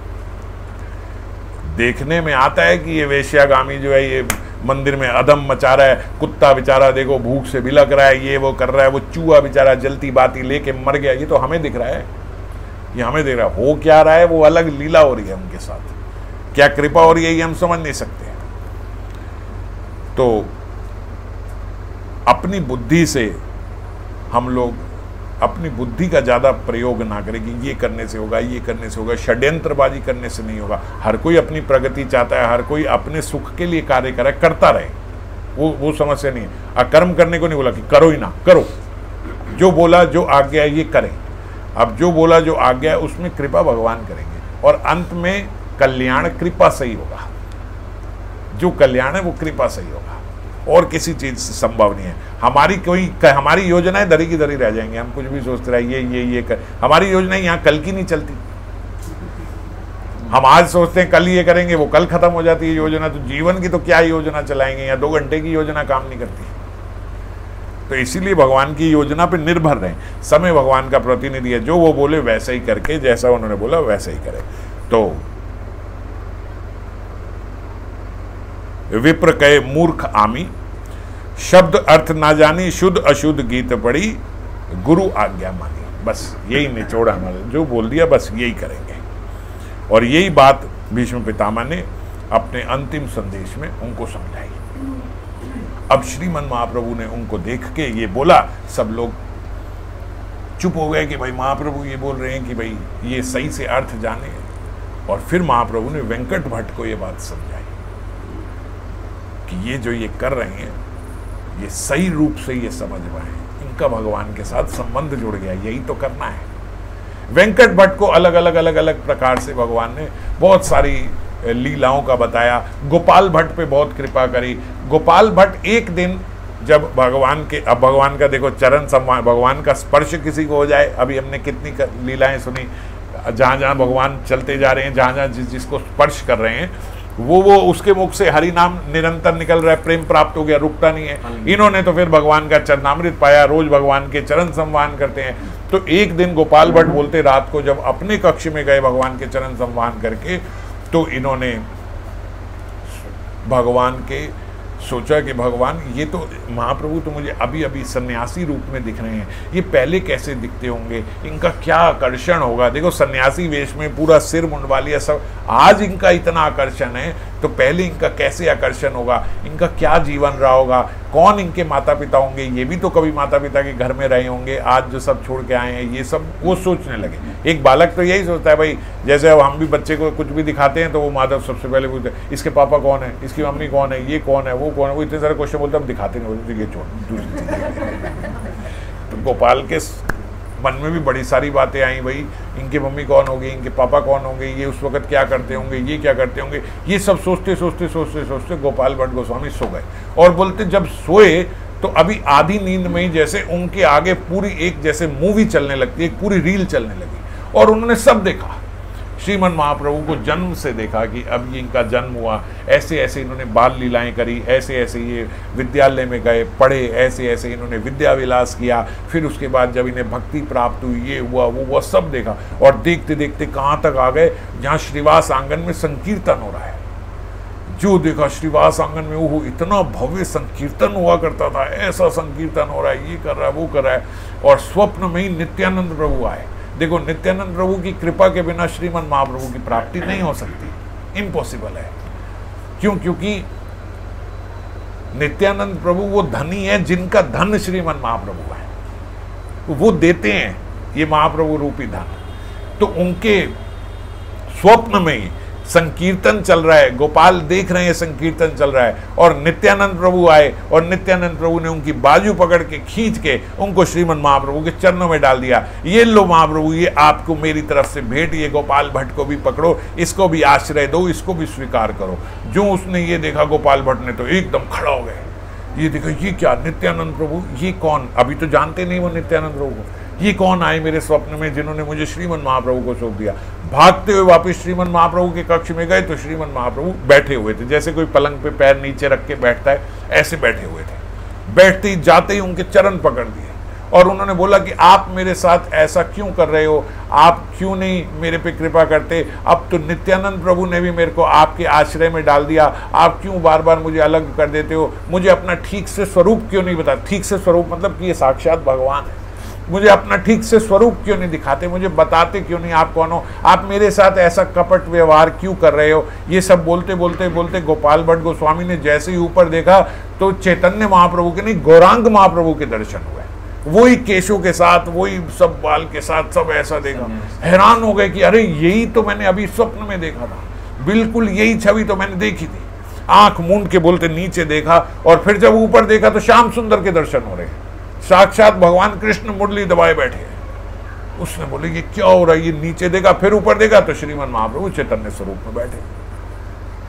देखने में आता है कि ये वेश्यागामी जो है ये मंदिर में अधम मचा रहा है, कुत्ता बेचारा देखो भूख से बिलक रहा है, ये वो कर रहा है, वो चूहा बेचारा जलती बाती लेके मर गया, ये तो हमें दिख रहा है, ये हमें दिख रहा है। हो क्या रहा है, वो अलग लीला हो रही है उनके साथ, क्या कृपा हो रही है ये हम समझ नहीं सकते। तो अपनी बुद्धि से हम लोग अपनी बुद्धि का ज़्यादा प्रयोग ना करें कि ये करने से होगा ये करने से होगा, षड्यंत्रबाजी करने से नहीं होगा। हर कोई अपनी प्रगति चाहता है, हर कोई अपने सुख के लिए कार्य करे, करता रहे, वो वो समस्या नहीं है। अकर्म करने को नहीं बोला कि करो ही ना, करो, जो बोला जो आज्ञा है ये करें। अब जो बोला जो आज्ञा है उसमें कृपा भगवान करेंगे और अंत में कल्याण कृपा से ही होगा, जो कल्याण है वो कृपा से ही होगा और किसी चीज से संभव नहीं है। हमारी कोई हमारी योजनाएं दरी की दरी रह जाएंगे, हम कुछ भी सोचते रहे ये ये ये कर, हमारी योजनाएं यहाँ कल की नहीं चलती। हम आज सोचते हैं कल ये करेंगे, वो कल खत्म हो जाती है योजना। तो जीवन की तो क्या योजना चलाएंगे, या दो घंटे की योजना काम नहीं करती। तो इसीलिए भगवान की योजना पे निर्भर रहें। समय भगवान का प्रतिनिधि है, जो वो बोले वैसा ही करके, जैसा उन्होंने बोला वैसा ही करें। तो विप्र कहे मूर्ख आमी, शब्द अर्थ ना जानी, शुद्ध अशुद्ध गीत पड़ी, गुरु आज्ञा मानी। बस यही निचोड़ हमारे, जो बोल दिया बस यही करेंगे। और यही बात भीष्म पितामह ने अपने अंतिम संदेश में उनको समझाई। अब श्रीमन महाप्रभु ने उनको देख के ये बोला, सब लोग चुप हो गए कि भाई महाप्रभु ये बोल रहे हैं कि भाई ये सही से अर्थ जाने। और फिर महाप्रभु ने वेंकट भट्ट को ये बात समझाई कि ये जो ये कर रहे हैं ये सही रूप से ये समझ पाए, इनका भगवान के साथ संबंध जुड़ गया, यही तो करना है। वेंकट भट्ट को अलग अलग अलग अलग प्रकार से भगवान ने बहुत सारी लीलाओं का बताया। गोपाल भट्ट पे बहुत कृपा करी। गोपाल भट्ट एक दिन जब भगवान के, अब भगवान का देखो चरण सम्मान, भगवान का स्पर्श किसी को हो जाए, अभी हमने कितनी लीलाएं सुनी, जहाँ जहाँ भगवान चलते जा रहे हैं, जहाँ जहाँ जिस जिसको स्पर्श कर रहे हैं, वो वो उसके मुख से हरि नाम निरंतर निकल रहा है, प्रेम प्राप्त हो गया, रुकता नहीं है। इन्होंने तो फिर भगवान का चरणामृत पाया, रोज भगवान के चरण सम्मान करते हैं। तो एक दिन गोपाल भट्ट बोलते, रात को जब अपने कक्ष में गए भगवान के चरण सम्मान करके, तो इन्होंने भगवान के सोचा कि भगवान ये तो महाप्रभु तो मुझे अभी अभी सन्यासी रूप में दिख रहे हैं, ये पहले कैसे दिखते होंगे, इनका क्या आकर्षण होगा। देखो सन्यासी वेश में पूरा सिर मुंडवा लिया सब, आज इनका इतना आकर्षण है तो पहले इनका कैसे आकर्षण होगा, इनका क्या जीवन रहा होगा, कौन इनके माता पिता होंगे, ये भी तो कभी माता पिता के घर में रहे होंगे, आज जो सब छोड़ के आए हैं, ये सब वो सोचने लगे। एक बालक तो यही सोचता है भाई, जैसे अब हम भी बच्चे को कुछ भी दिखाते हैं तो वो माधव सबसे पहले पूछते हैं इसके पापा कौन है, इसकी मम्मी कौन है, ये कौन है, वो कौन है, वो इतने सारे क्वेश्चन बोलते हम दिखाते नहीं, बोलते ये छोड़ दूसरी चीज़। तो गोपाल के मन में भी बड़ी सारी बातें आई, भाई इनके मम्मी कौन होगी, इनके पापा कौन होंगे, ये उस वक्त क्या करते होंगे, ये क्या करते होंगे, ये सब सोचते सोचते सोचते सोचते गोपाल भट्ट गोस्वामी सो गए। और बोलते जब सोए तो अभी आधी नींद में ही जैसे उनके आगे पूरी एक जैसे मूवी चलने लगती है, एक पूरी रील चलने लगी, और उन्होंने सब देखा। श्रीमन महाप्रभु को जन्म से देखा कि अब ये इनका जन्म हुआ, ऐसे ऐसे इन्होंने बाल लीलाएं करी, ऐसे ऐसे ये विद्यालय में गए, पढ़े, ऐसे ऐसे इन्होंने विद्या विलास किया, फिर उसके बाद जब इन्हें भक्ति प्राप्त हुई, ये हुआ वो हुआ, सब देखा। और देखते देखते कहाँ तक आ गए, जहाँ श्रीवास आंगन में संकीर्तन हो रहा है। जो देखा श्रीवास आंगन में, वो इतना भव्य संकीर्तन हुआ करता था, ऐसा संकीर्तन हो रहा है, ये कर रहा है, वो कर रहा है। और स्वप्न में ही नित्यानंद प्रभु आए। देखो नित्यानंद प्रभु की कृपा के बिना श्रीमन महाप्रभु की प्राप्ति नहीं हो सकती, इम्पॉसिबल है। क्यों? क्योंकि नित्यानंद प्रभु वो धनी है जिनका धन श्रीमन महाप्रभु है, वो देते हैं ये महाप्रभु रूपी धन। तो उनके स्वप्न में ही संकीर्तन चल रहा है, गोपाल देख रहे हैं संकीर्तन चल रहा है, और नित्यानंद प्रभु आए और नित्यानंद प्रभु ने उनकी बाजू पकड़ के खींच के उनको श्रीमन महाप्रभु के चरणों में डाल दिया। ये लो महाप्रभु, ये आपको मेरी तरफ से भेंट, ये गोपाल भट्ट को भी पकड़ो, इसको भी आश्रय दो, इसको भी स्वीकार करो। जो उसने ये देखा गोपाल भट्ट ने तो एकदम खड़ा हो गए, ये देखो ये क्या, नित्यानंद प्रभु ये कौन, अभी तो जानते नहीं वो नित्यानंद प्रभु को, ये कौन आए मेरे स्वप्न में जिन्होंने मुझे श्रीमन महाप्रभु को सौंप दिया। भागते हुए वापस श्रीमन महाप्रभु के कक्ष में गए तो श्रीमन महाप्रभु बैठे हुए थे, जैसे कोई पलंग पे पैर नीचे रख के बैठता है, ऐसे बैठे हुए थे। बैठते ही जाते ही उनके चरण पकड़ दिए और उन्होंने बोला कि आप मेरे साथ ऐसा क्यों कर रहे हो, आप क्यों नहीं मेरे पे कृपा करते, अब तो नित्यानंद प्रभु ने भी मेरे को आपके आश्रय में डाल दिया, आप क्यों बार बार मुझे अलग कर देते हो, मुझे अपना ठीक से स्वरूप क्यों नहीं बता। ठीक से स्वरूप मतलब कि ये साक्षात भगवान है, मुझे अपना ठीक से स्वरूप क्यों नहीं दिखाते, मुझे बताते क्यों नहीं आप कौन हो, आप मेरे साथ ऐसा कपट व्यवहार क्यों कर रहे हो। ये सब बोलते बोलते बोलते गोपाल भट्ट गोस्वामी ने जैसे ही ऊपर देखा तो चैतन्य महाप्रभु के नहीं गौरांग महाप्रभु के दर्शन हुए, वही केशों के साथ, वही सब बाल के साथ, सब ऐसा देखा। हैरान हो गए कि अरे यही तो मैंने अभी स्वप्न में देखा था, बिल्कुल यही छवि तो मैंने देखी थी। आंख मूंद के बोलते नीचे देखा और फिर जब ऊपर देखा तो श्याम सुंदर के दर्शन हो रहे हैं, साक्षात भगवान कृष्ण मुरली दबाए बैठे। उसने बोले ये क्या हो रहा है, ये नीचे देखा, फिर ऊपर देखा तो श्रीमन महाप्रभु चैतन्य स्वरूप में बैठे।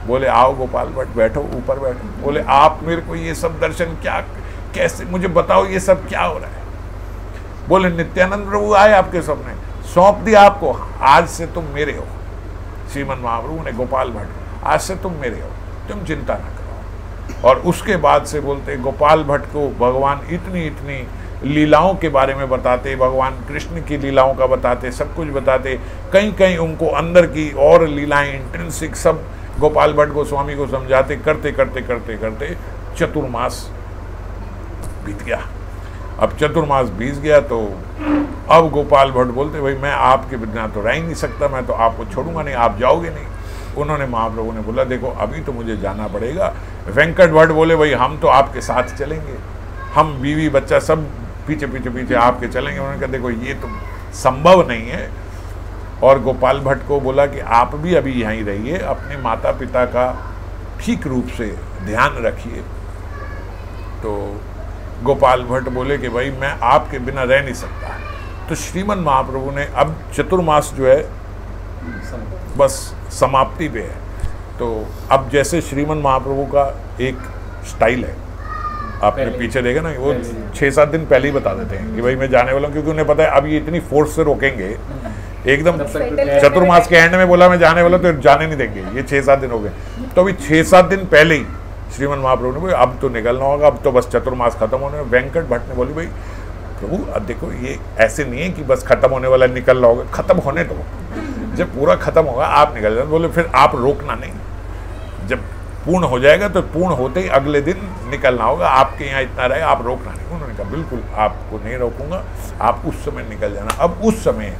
बोले आओ गोपाल भट्ट बैठो, ऊपर बैठो। बोले आप मेरे को ये सब दर्शन क्या, कैसे, मुझे बताओ ये सब क्या हो रहा है। बोले नित्यानंद प्रभु आए आपके सपने, सौंप दिया आपको, आज से तुम मेरे हो। श्रीमन महाप्रभु ने गोपाल भट्ट, आज से तुम मेरे हो, तुम चिंता ना करो। और उसके बाद से बोलते गोपाल भट्ट को भगवान इतनी इतनी लीलाओं के बारे में बताते, भगवान कृष्ण की लीलाओं का बताते, सब कुछ बताते, कहीं कहीं उनको अंदर की और लीलाएं इंट्रिंसिक सब गोपाल भट्ट को, स्वामी को समझाते, करते करते करते करते चतुर्मास बीत गया। अब चतुर्मास बीत गया तो अब गोपाल भट्ट बोलते भाई मैं आपके बिना तो रह ही नहीं सकता, मैं तो आपको छोड़ूंगा नहीं, आप जाओगे नहीं। उन्होंने महाप्रभु ने बोला देखो अभी तो मुझे जाना पड़ेगा। वेंकट भट्ट बोले भाई हम तो आपके साथ चलेंगे, हम बीवी बच्चा सब पीछे पीछे पीछे आपके चलेंगे। उन्होंने कहा देखो ये तो संभव नहीं है। और गोपाल भट्ट को बोला कि आप भी अभी यहीं रहिए, अपने माता पिता का ठीक रूप से ध्यान रखिए। तो गोपाल भट्ट बोले कि भाई मैं आपके बिना रह नहीं सकता। तो श्रीमन महाप्रभु ने, अब चतुर्मास जो है बस समाप्ति पे है, तो अब जैसे श्रीमन महाप्रभु का एक स्टाइल है, आपने पीछे देखा ना, वो छः सात दिन पहले ही बता देते हैं कि भाई मैं जाने वाला हूँ, क्योंकि उन्हें पता है अब ये इतनी फोर्स से रोकेंगे एकदम। चतुर्मास के एंड में बोला मैं जाने वाला, तो जाने नहीं देंगे, ये छः सात दिन हो गए। तो अभी छः सात दिन पहले ही श्रीमन महाप्रभु ने बोले अब तो निकलना होगा, अब तो बस चतुर्मास खत्म होने। वेंकट भट्ट ने बोली भाई प्रभु अब देखो ये ऐसे नहीं है कि बस खत्म होने वाला निकलना होगा, खत्म होने दो, जब पूरा खत्म होगा आप निकल जाए। बोले फिर आप रोकना नहीं, जब पूर्ण हो जाएगा तो पूर्ण होते ही अगले दिन निकलना होगा, आपके यहाँ इतना रहे, आप रोकना नहीं। उन्होंने कहा बिल्कुल आपको नहीं रोकूंगा, आप उस समय निकल जाना। अब उस समय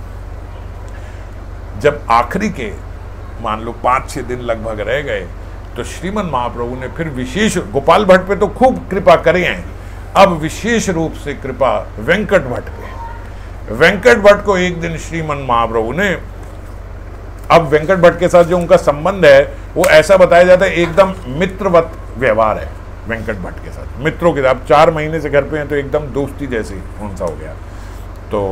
जब आखिरी के मान लो पाँच छः दिन लगभग रह गए, तो श्रीमन महाप्रभु ने फिर विशेष, गोपाल भट्ट पे तो खूब कृपा करे हैं, अब विशेष रूप से कृपा वेंकट भट्ट पे। वेंकट भट्ट को एक दिन श्रीमन महाप्रभु ने, अब वेंकट भट्ट के साथ जो उनका संबंध है वो ऐसा बताया जाता है एकदम मित्रवत व्यवहार है वेंकट भट्ट के साथ, मित्रों के साथ। चार महीने से घर पे हैं तो एकदम दोस्ती जैसी उनसा हो गया। तो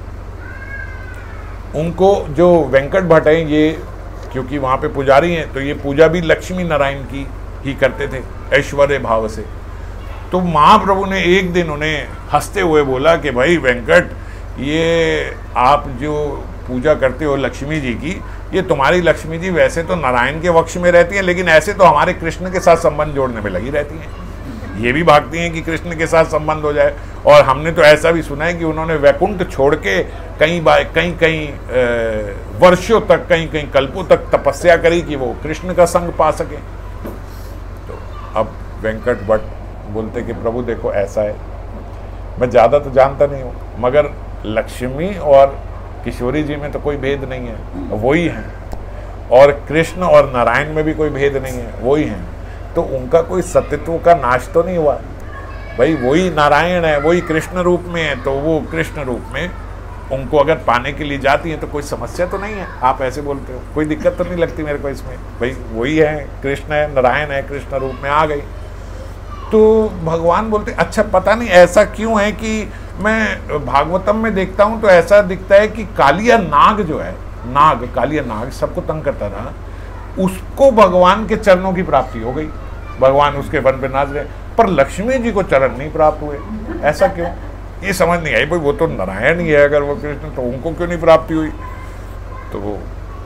उनको जो वेंकट भट्ट हैं ये, क्योंकि वहाँ पे पुजारी हैं, तो ये पूजा भी लक्ष्मी नारायण की ही करते थे ऐश्वर्य भाव से। तो महाप्रभु ने एक दिन उन्हें हंसते हुए बोला कि भाई वेंकट, ये आप जो पूजा करते हो लक्ष्मी जी की, ये तुम्हारी लक्ष्मी जी वैसे तो नारायण के वक्ष में रहती हैं, लेकिन ऐसे तो हमारे कृष्ण के साथ संबंध जोड़ने में लगी रहती हैं। ये भी भागती हैं कि कृष्ण के साथ संबंध हो जाए। और हमने तो ऐसा भी सुना है कि उन्होंने वैकुंठ छोड़ के कई बार कई कई वर्षों तक, कई कई कल्पों तक तपस्या करी कि वो कृष्ण का संग पा सके। तो अब वेंकट भट्ट बोलते कि प्रभु देखो ऐसा है, मैं ज़्यादा तो जानता नहीं हूँ, मगर लक्ष्मी और किशोरी जी में तो कोई भेद नहीं है, वही हैं। और कृष्ण और नारायण में भी कोई भेद नहीं है, वही हैं। तो उनका कोई सत्यत्व का नाश तो नहीं हुआ भाई, वही नारायण है, वही कृष्ण रूप में है। तो वो कृष्ण रूप में उनको अगर पाने के लिए जाती हैं तो कोई समस्या तो नहीं है। आप ऐसे बोलते हो, कोई दिक्कत तो नहीं लगती मेरे को इसमें, भाई वही है, कृष्ण है, नारायण है, कृष्ण रूप में आ गई। तो भगवान बोलते अच्छा पता नहीं ऐसा क्यों है कि मैं भागवतम में देखता हूँ तो ऐसा दिखता है कि कालिया नाग जो है, नाग कालिया नाग सबको तंग करता था, उसको भगवान के चरणों की प्राप्ति हो गई, भगवान उसके वन पे नाच रहे, पर लक्ष्मी जी को चरण नहीं प्राप्त हुए। ऐसा क्यों, ये समझ नहीं आई। भाई वो तो नारायण ही है, अगर वो कृष्ण, तो उनको क्यों नहीं प्राप्ति हुई। तो वो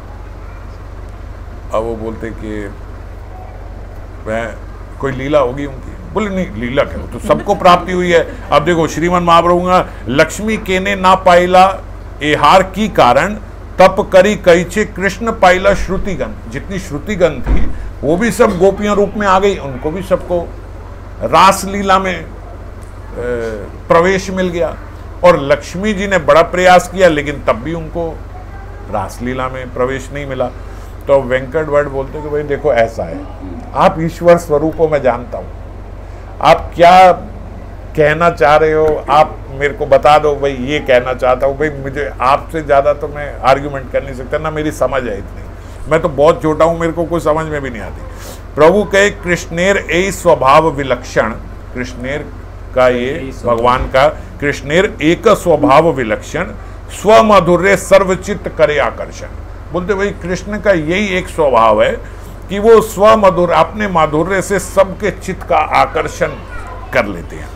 अब वो बोलते कि वह कोई लीला होगी उनकी। बोले नहीं लीला क्या, तो सबको प्राप्ति हुई है। अब देखो श्रीमन महाप्रभु का लक्ष्मी केने ना पाइला एहार की कारण तप करी कैचे कृष्ण पाइला श्रुतिगन। जितनी श्रुतिगन थी वो भी सब गोपियों रूप में आ गई, उनको भी सबको रास लीला में प्रवेश मिल गया। और लक्ष्मी जी ने बड़ा प्रयास किया लेकिन तब भी उनको रासलीला में प्रवेश नहीं मिला। तो वेंकट भट्ट बोलते कि भाई देखो ऐसा है, आप ईश्वर स्वरूपों में जानता हूँ, आप क्या कहना चाह रहे हो आप मेरे को बता दो। भाई ये कहना चाहता हूँ, भाई मुझे आपसे ज़्यादा तो मैं आर्ग्यूमेंट कर नहीं सकता, ना मेरी समझ है इतनी, मैं तो बहुत छोटा हूँ, मेरे को कोई समझ में भी नहीं आती। प्रभु कहे कृष्णेर ए स्वभाव विलक्षण, कृष्णेर का ये भगवान का कृष्णेर एक स्वभाव विलक्षण स्वमधुर्य सर्वचित्त करे आकर्षण। बोलते भाई कृष्ण का यही एक स्वभाव है कि वो स्वमधुर अपने माधुर्य से सबके चित्त का आकर्षण कर लेते हैं।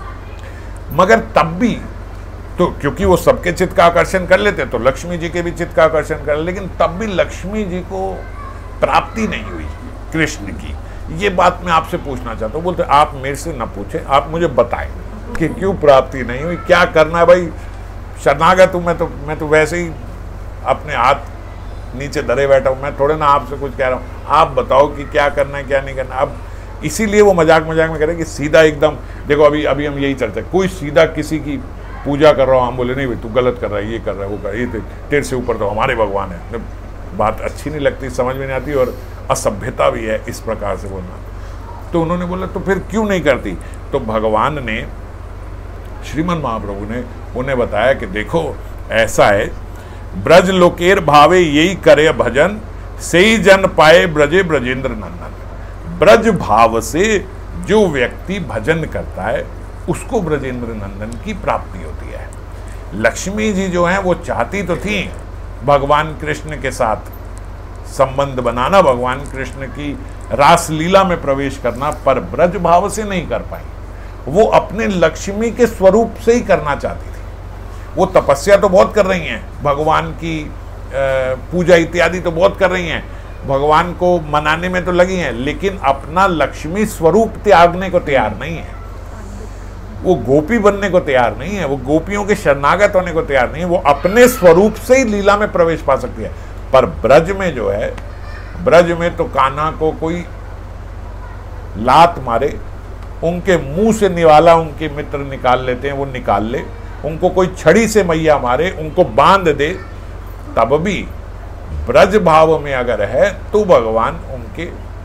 मगर तब भी तो क्योंकि वो सबके चित्त का आकर्षण कर लेते हैं तो लक्ष्मी जी के भी चित्त का आकर्षण कर, लेकिन तब भी लक्ष्मी जी को प्राप्ति नहीं हुई कृष्ण की। ये बात मैं आपसे पूछना चाहता हूँ। बोलते आप मेरे से न पूछे, आप मुझे बताएं कि क्यों प्राप्ति नहीं हुई, क्या करना है भाई। शरणागत हूँ मैं तो मैं तो वैसे ही अपने हाथ नीचे धरे बैठा हूँ, मैं थोड़े ना आपसे कुछ कह रहा हूँ, आप बताओ कि क्या करना है क्या नहीं करना। अब इसीलिए वो मजाक मजाक में कह रहे कि सीधा एकदम देखो, अभी अभी हम यही चर्चा, कोई सीधा किसी की पूजा कर रहा हूँ, हम बोले नहीं भाई तू गलत कर रहा है, ये कर रहा है वो कर रहा है, ये तेरे से ऊपर तो हमारे भगवान है। बात अच्छी नहीं लगती, समझ में नहीं आती और असभ्यता भी है इस प्रकार से बोलना। तो उन्होंने बोला तो फिर क्यों नहीं करती। तो भगवान ने, श्रीमन महाप्रभु ने उन्हें बताया कि देखो ऐसा है, ब्रज लोकेर भावे यही करे भजन, से ही जन पाए ब्रजे ब्रजेंद्र नंदन। ब्रज भाव से जो व्यक्ति भजन करता है उसको ब्रजेंद्र नंदन की प्राप्ति होती है। लक्ष्मी जी जो हैं वो चाहती तो थी भगवान कृष्ण के साथ संबंध बनाना, भगवान कृष्ण की रासलीला में प्रवेश करना, पर ब्रज भाव से नहीं कर पाई। वो अपने लक्ष्मी के स्वरूप से ही करना चाहती थी। वो तपस्या तो बहुत कर रही हैं, भगवान की पूजा इत्यादि तो बहुत कर रही हैं, भगवान को मनाने में तो लगी हैं, लेकिन अपना लक्ष्मी स्वरूप त्यागने को तैयार नहीं है। वो गोपी बनने को तैयार नहीं है, वो गोपियों के शरणागत होने को तैयार नहीं है। वो अपने स्वरूप से ही लीला में प्रवेश पा सकती है। पर ब्रज में जो है, ब्रज में तो कान्हा को कोई लात मारे, उनके मुंह से निवाला उनके मित्र निकाल लेते हैं, वो निकाल ले, उनको कोई छड़ी से मैया मारे, उनको बांध दे, तब भी ब्रज भाव में अगर है तो भगवान उनके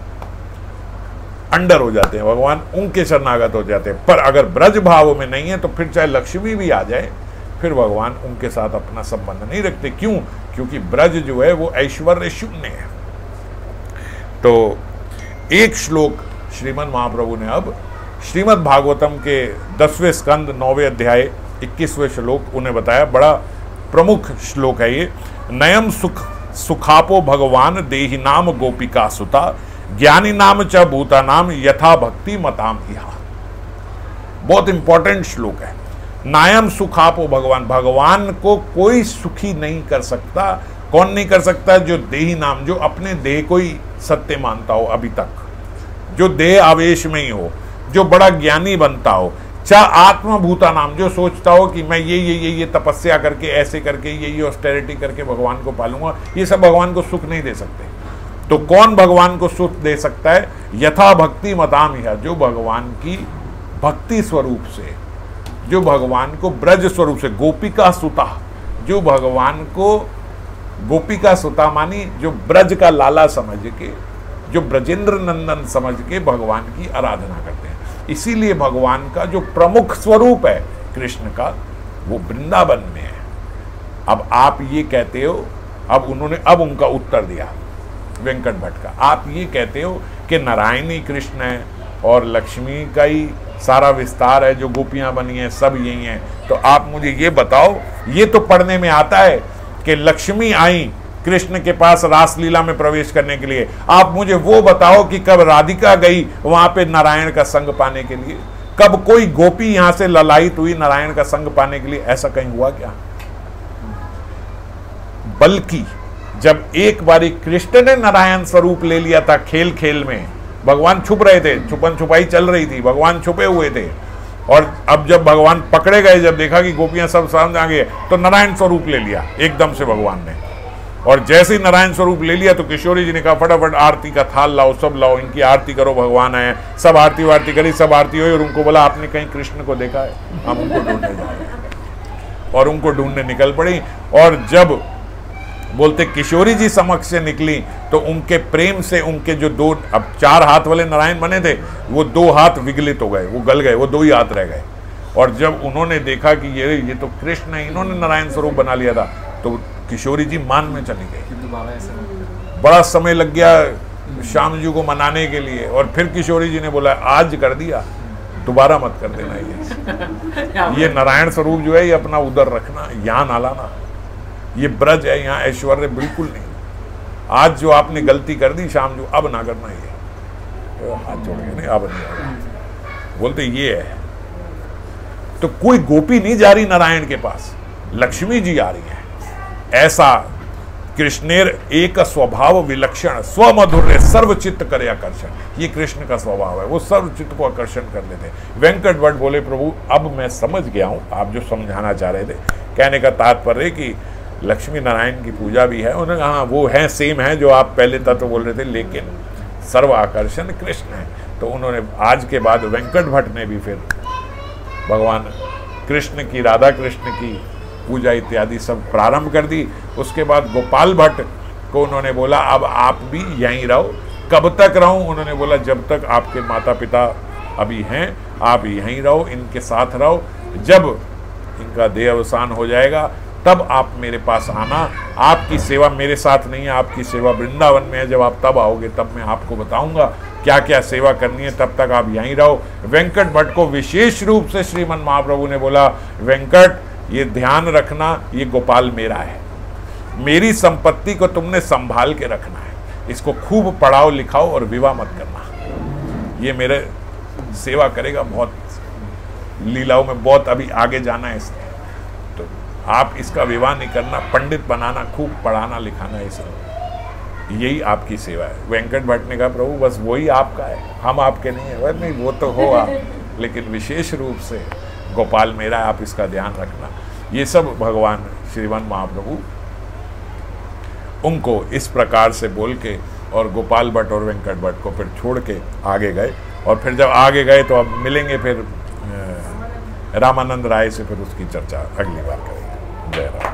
अंडर हो जाते हैं, भगवान उनके शरणागत हो जाते हैं। पर अगर ब्रज भाव में नहीं है तो फिर चाहे लक्ष्मी भी आ जाए, फिर भगवान उनके साथ अपना संबंध नहीं रखते। क्यों? क्योंकि ब्रज जो है वो ऐश्वर्य शून्य है। तो एक श्लोक श्रीमद् महाप्रभु ने अब श्रीमद् भागवतम के दसवें स्कंद नौवें अध्याय इक्कीसवें श्लोक उन्हें बताया। बड़ा प्रमुख श्लोक है ये। नयम सुख सुखापो भगवान देहि नाम गोपिका सुता, ज्ञानी नाम च भूता नाम यथा भक्ति मताम इहा। बहुत इंपॉर्टेंट श्लोक है। नायम सुखापो भगवान, भगवान को कोई सुखी नहीं कर सकता। कौन नहीं कर सकता? जो देही नाम, जो अपने देह को ही सत्य मानता हो अभी तक, जो देह आवेश में ही हो, जो बड़ा ज्ञानी बनता हो। चा आत्मभूता नाम, जो सोचता हो कि मैं ये ये ये ये तपस्या करके, ऐसे करके, ये ये ऑस्टेरिटी करके भगवान को पालूंगा, ये सब भगवान को सुख नहीं दे सकते। तो कौन भगवान को सुख दे सकता है? यथा भक्ति मताम इहा, जो भगवान की भक्ति स्वरूप से, जो भगवान को ब्रज स्वरूप से, गोपिका सुता, जो भगवान को गोपिका सुता मानी जो ब्रज का लाला समझ के, जो ब्रजेंद्र नंदन समझ के भगवान की आराधना करते हैं। इसीलिए भगवान का जो प्रमुख स्वरूप है कृष्ण का, वो वृंदावन में है। अब आप ये कहते हो, अब उन्होंने अब उनका उत्तर दिया वेंकट भट्ट का, आप ये कहते हो कि नारायणी कृष्ण है और लक्ष्मी का ही सारा विस्तार है, जो गोपियां बनी हैं सब यही हैं। तो आप मुझे ये बताओ, ये तो पढ़ने में आता है कि लक्ष्मी आई कृष्ण के पास रासलीला में प्रवेश करने के लिए। आप मुझे वो बताओ कि कब राधिका गई वहां पे नारायण का संग पाने के लिए, कब कोई गोपी यहां से ललायित हुई नारायण का संग पाने के लिए? ऐसा कहीं हुआ क्या? बल्कि जब एक बारी कृष्ण ने नारायण स्वरूप ले लिया था खेल खेल में, भगवान छुप रहे थे, छुपन छुपाई चल रही थी, भगवान छुपे हुए थे, और अब जब भगवान पकड़े गए, जब देखा कि गोपियां सब सामने आ गए, तो नारायण स्वरूप ले लिया एकदम से भगवान ने। और जैसे ही नारायण स्वरूप ले लिया तो किशोरी जी ने कहा फटाफट आरती का थाल लाओ, सब लाओ, इनकी आरती करो, भगवान आए। सब आरती वारती करी, सब आरती हुई, और उनको बोला आपने कहीं कृष्ण को देखा है? हम उनको ढूंढने जा रहे हैं। और उनको ढूंढने निकल पड़ी। और जब बोलते किशोरी जी समक्ष से निकली तो उनके प्रेम से उनके जो दो, अब चार हाथ वाले नारायण बने थे, वो दो हाथ विगलित हो गए, वो गल गए, वो दो ही हाथ रह गए। और जब उन्होंने देखा कि ये ये तो कृष्ण है, इन्होंने नारायण स्वरूप बना लिया था, तो किशोरी जी मान में चली गई। बड़ा समय लग गया श्याम जी को मनाने के लिए, और फिर किशोरी जी ने बोला आज कर दिया, दोबारा मत कर देना। ये ये नारायण स्वरूप जो है ये अपना उधर रखना, यहाँ ना लाना। ये ब्रज है, यहाँ ऐश्वर्य बिल्कुल नहीं। आज जो आपने गलती कर दी शाम जो, अब ना करना ये। तो हाथ जोड़ के नहीं, अब नहीं होगा। बोलते ये है। तो कोई गोपी नहीं जा रही नारायण के पास, लक्ष्मी जी आ रही है। ऐसा कृष्णेर एक स्वभाव विलक्षण स्वमधुर्य सर्वचित्त करे आकर्षण, ये कृष्ण का स्वभाव है, वो सर्वचित्त को आकर्षण कर लेते हैं। वेंकट भट्ट बोले प्रभु अब मैं समझ गया हूं आप जो समझाना चाह रहे थे। कहने का तात्पर्य कि लक्ष्मी नारायण की पूजा भी है। उन्होंने कहा वो है, सेम है जो आप पहले तत्व बोल रहे थे, लेकिन सर्व आकर्षण कृष्ण है। तो उन्होंने आज के बाद वेंकट भट्ट ने भी फिर भगवान कृष्ण की, राधा कृष्ण की पूजा इत्यादि सब प्रारंभ कर दी। उसके बाद गोपाल भट्ट को उन्होंने बोला अब आप भी यहीं रहो। कब तक रहूं? उन्होंने बोला जब तक आपके माता पिता अभी हैं आप यहीं रहो, इनके साथ रहो। जब इनका देह अवसान हो जाएगा तब आप मेरे पास आना। आपकी सेवा मेरे साथ नहीं है, आपकी सेवा वृंदावन में है। जब आप तब आओगे तब मैं आपको बताऊंगा क्या क्या सेवा करनी है, तब तक आप यहीं रहो। वेंकट भट्ट को विशेष रूप से श्रीमन महाप्रभु ने बोला वेंकट ये ध्यान रखना, ये गोपाल मेरा है, मेरी संपत्ति को तुमने संभाल के रखना है, इसको खूब पढ़ाओ लिखाओ और विवाह मत करना। ये मेरे सेवा करेगा, बहुत लीलाओं में बहुत अभी आगे जाना है इसने, तो आप इसका विवाह नहीं करना, पंडित बनाना, खूब पढ़ाना लिखाना, इसे यही आपकी सेवा है। वेंकट भट्ट ने कहा प्रभु बस वही आपका है, हम आपके नहीं है। नहीं वो तो हो आप, लेकिन विशेष रूप से गोपाल मेरा है, आप इसका ध्यान रखना। ये सब भगवान श्रीमान महाप्रभु उनको इस प्रकार से बोल के और गोपाल भट्ट और वेंकट भट्ट को फिर छोड़ के आगे गए। और फिर जब आगे गए तो अब मिलेंगे फिर रामानंद राय से, फिर उसकी चर्चा अगली बार करेंगे। जय राम।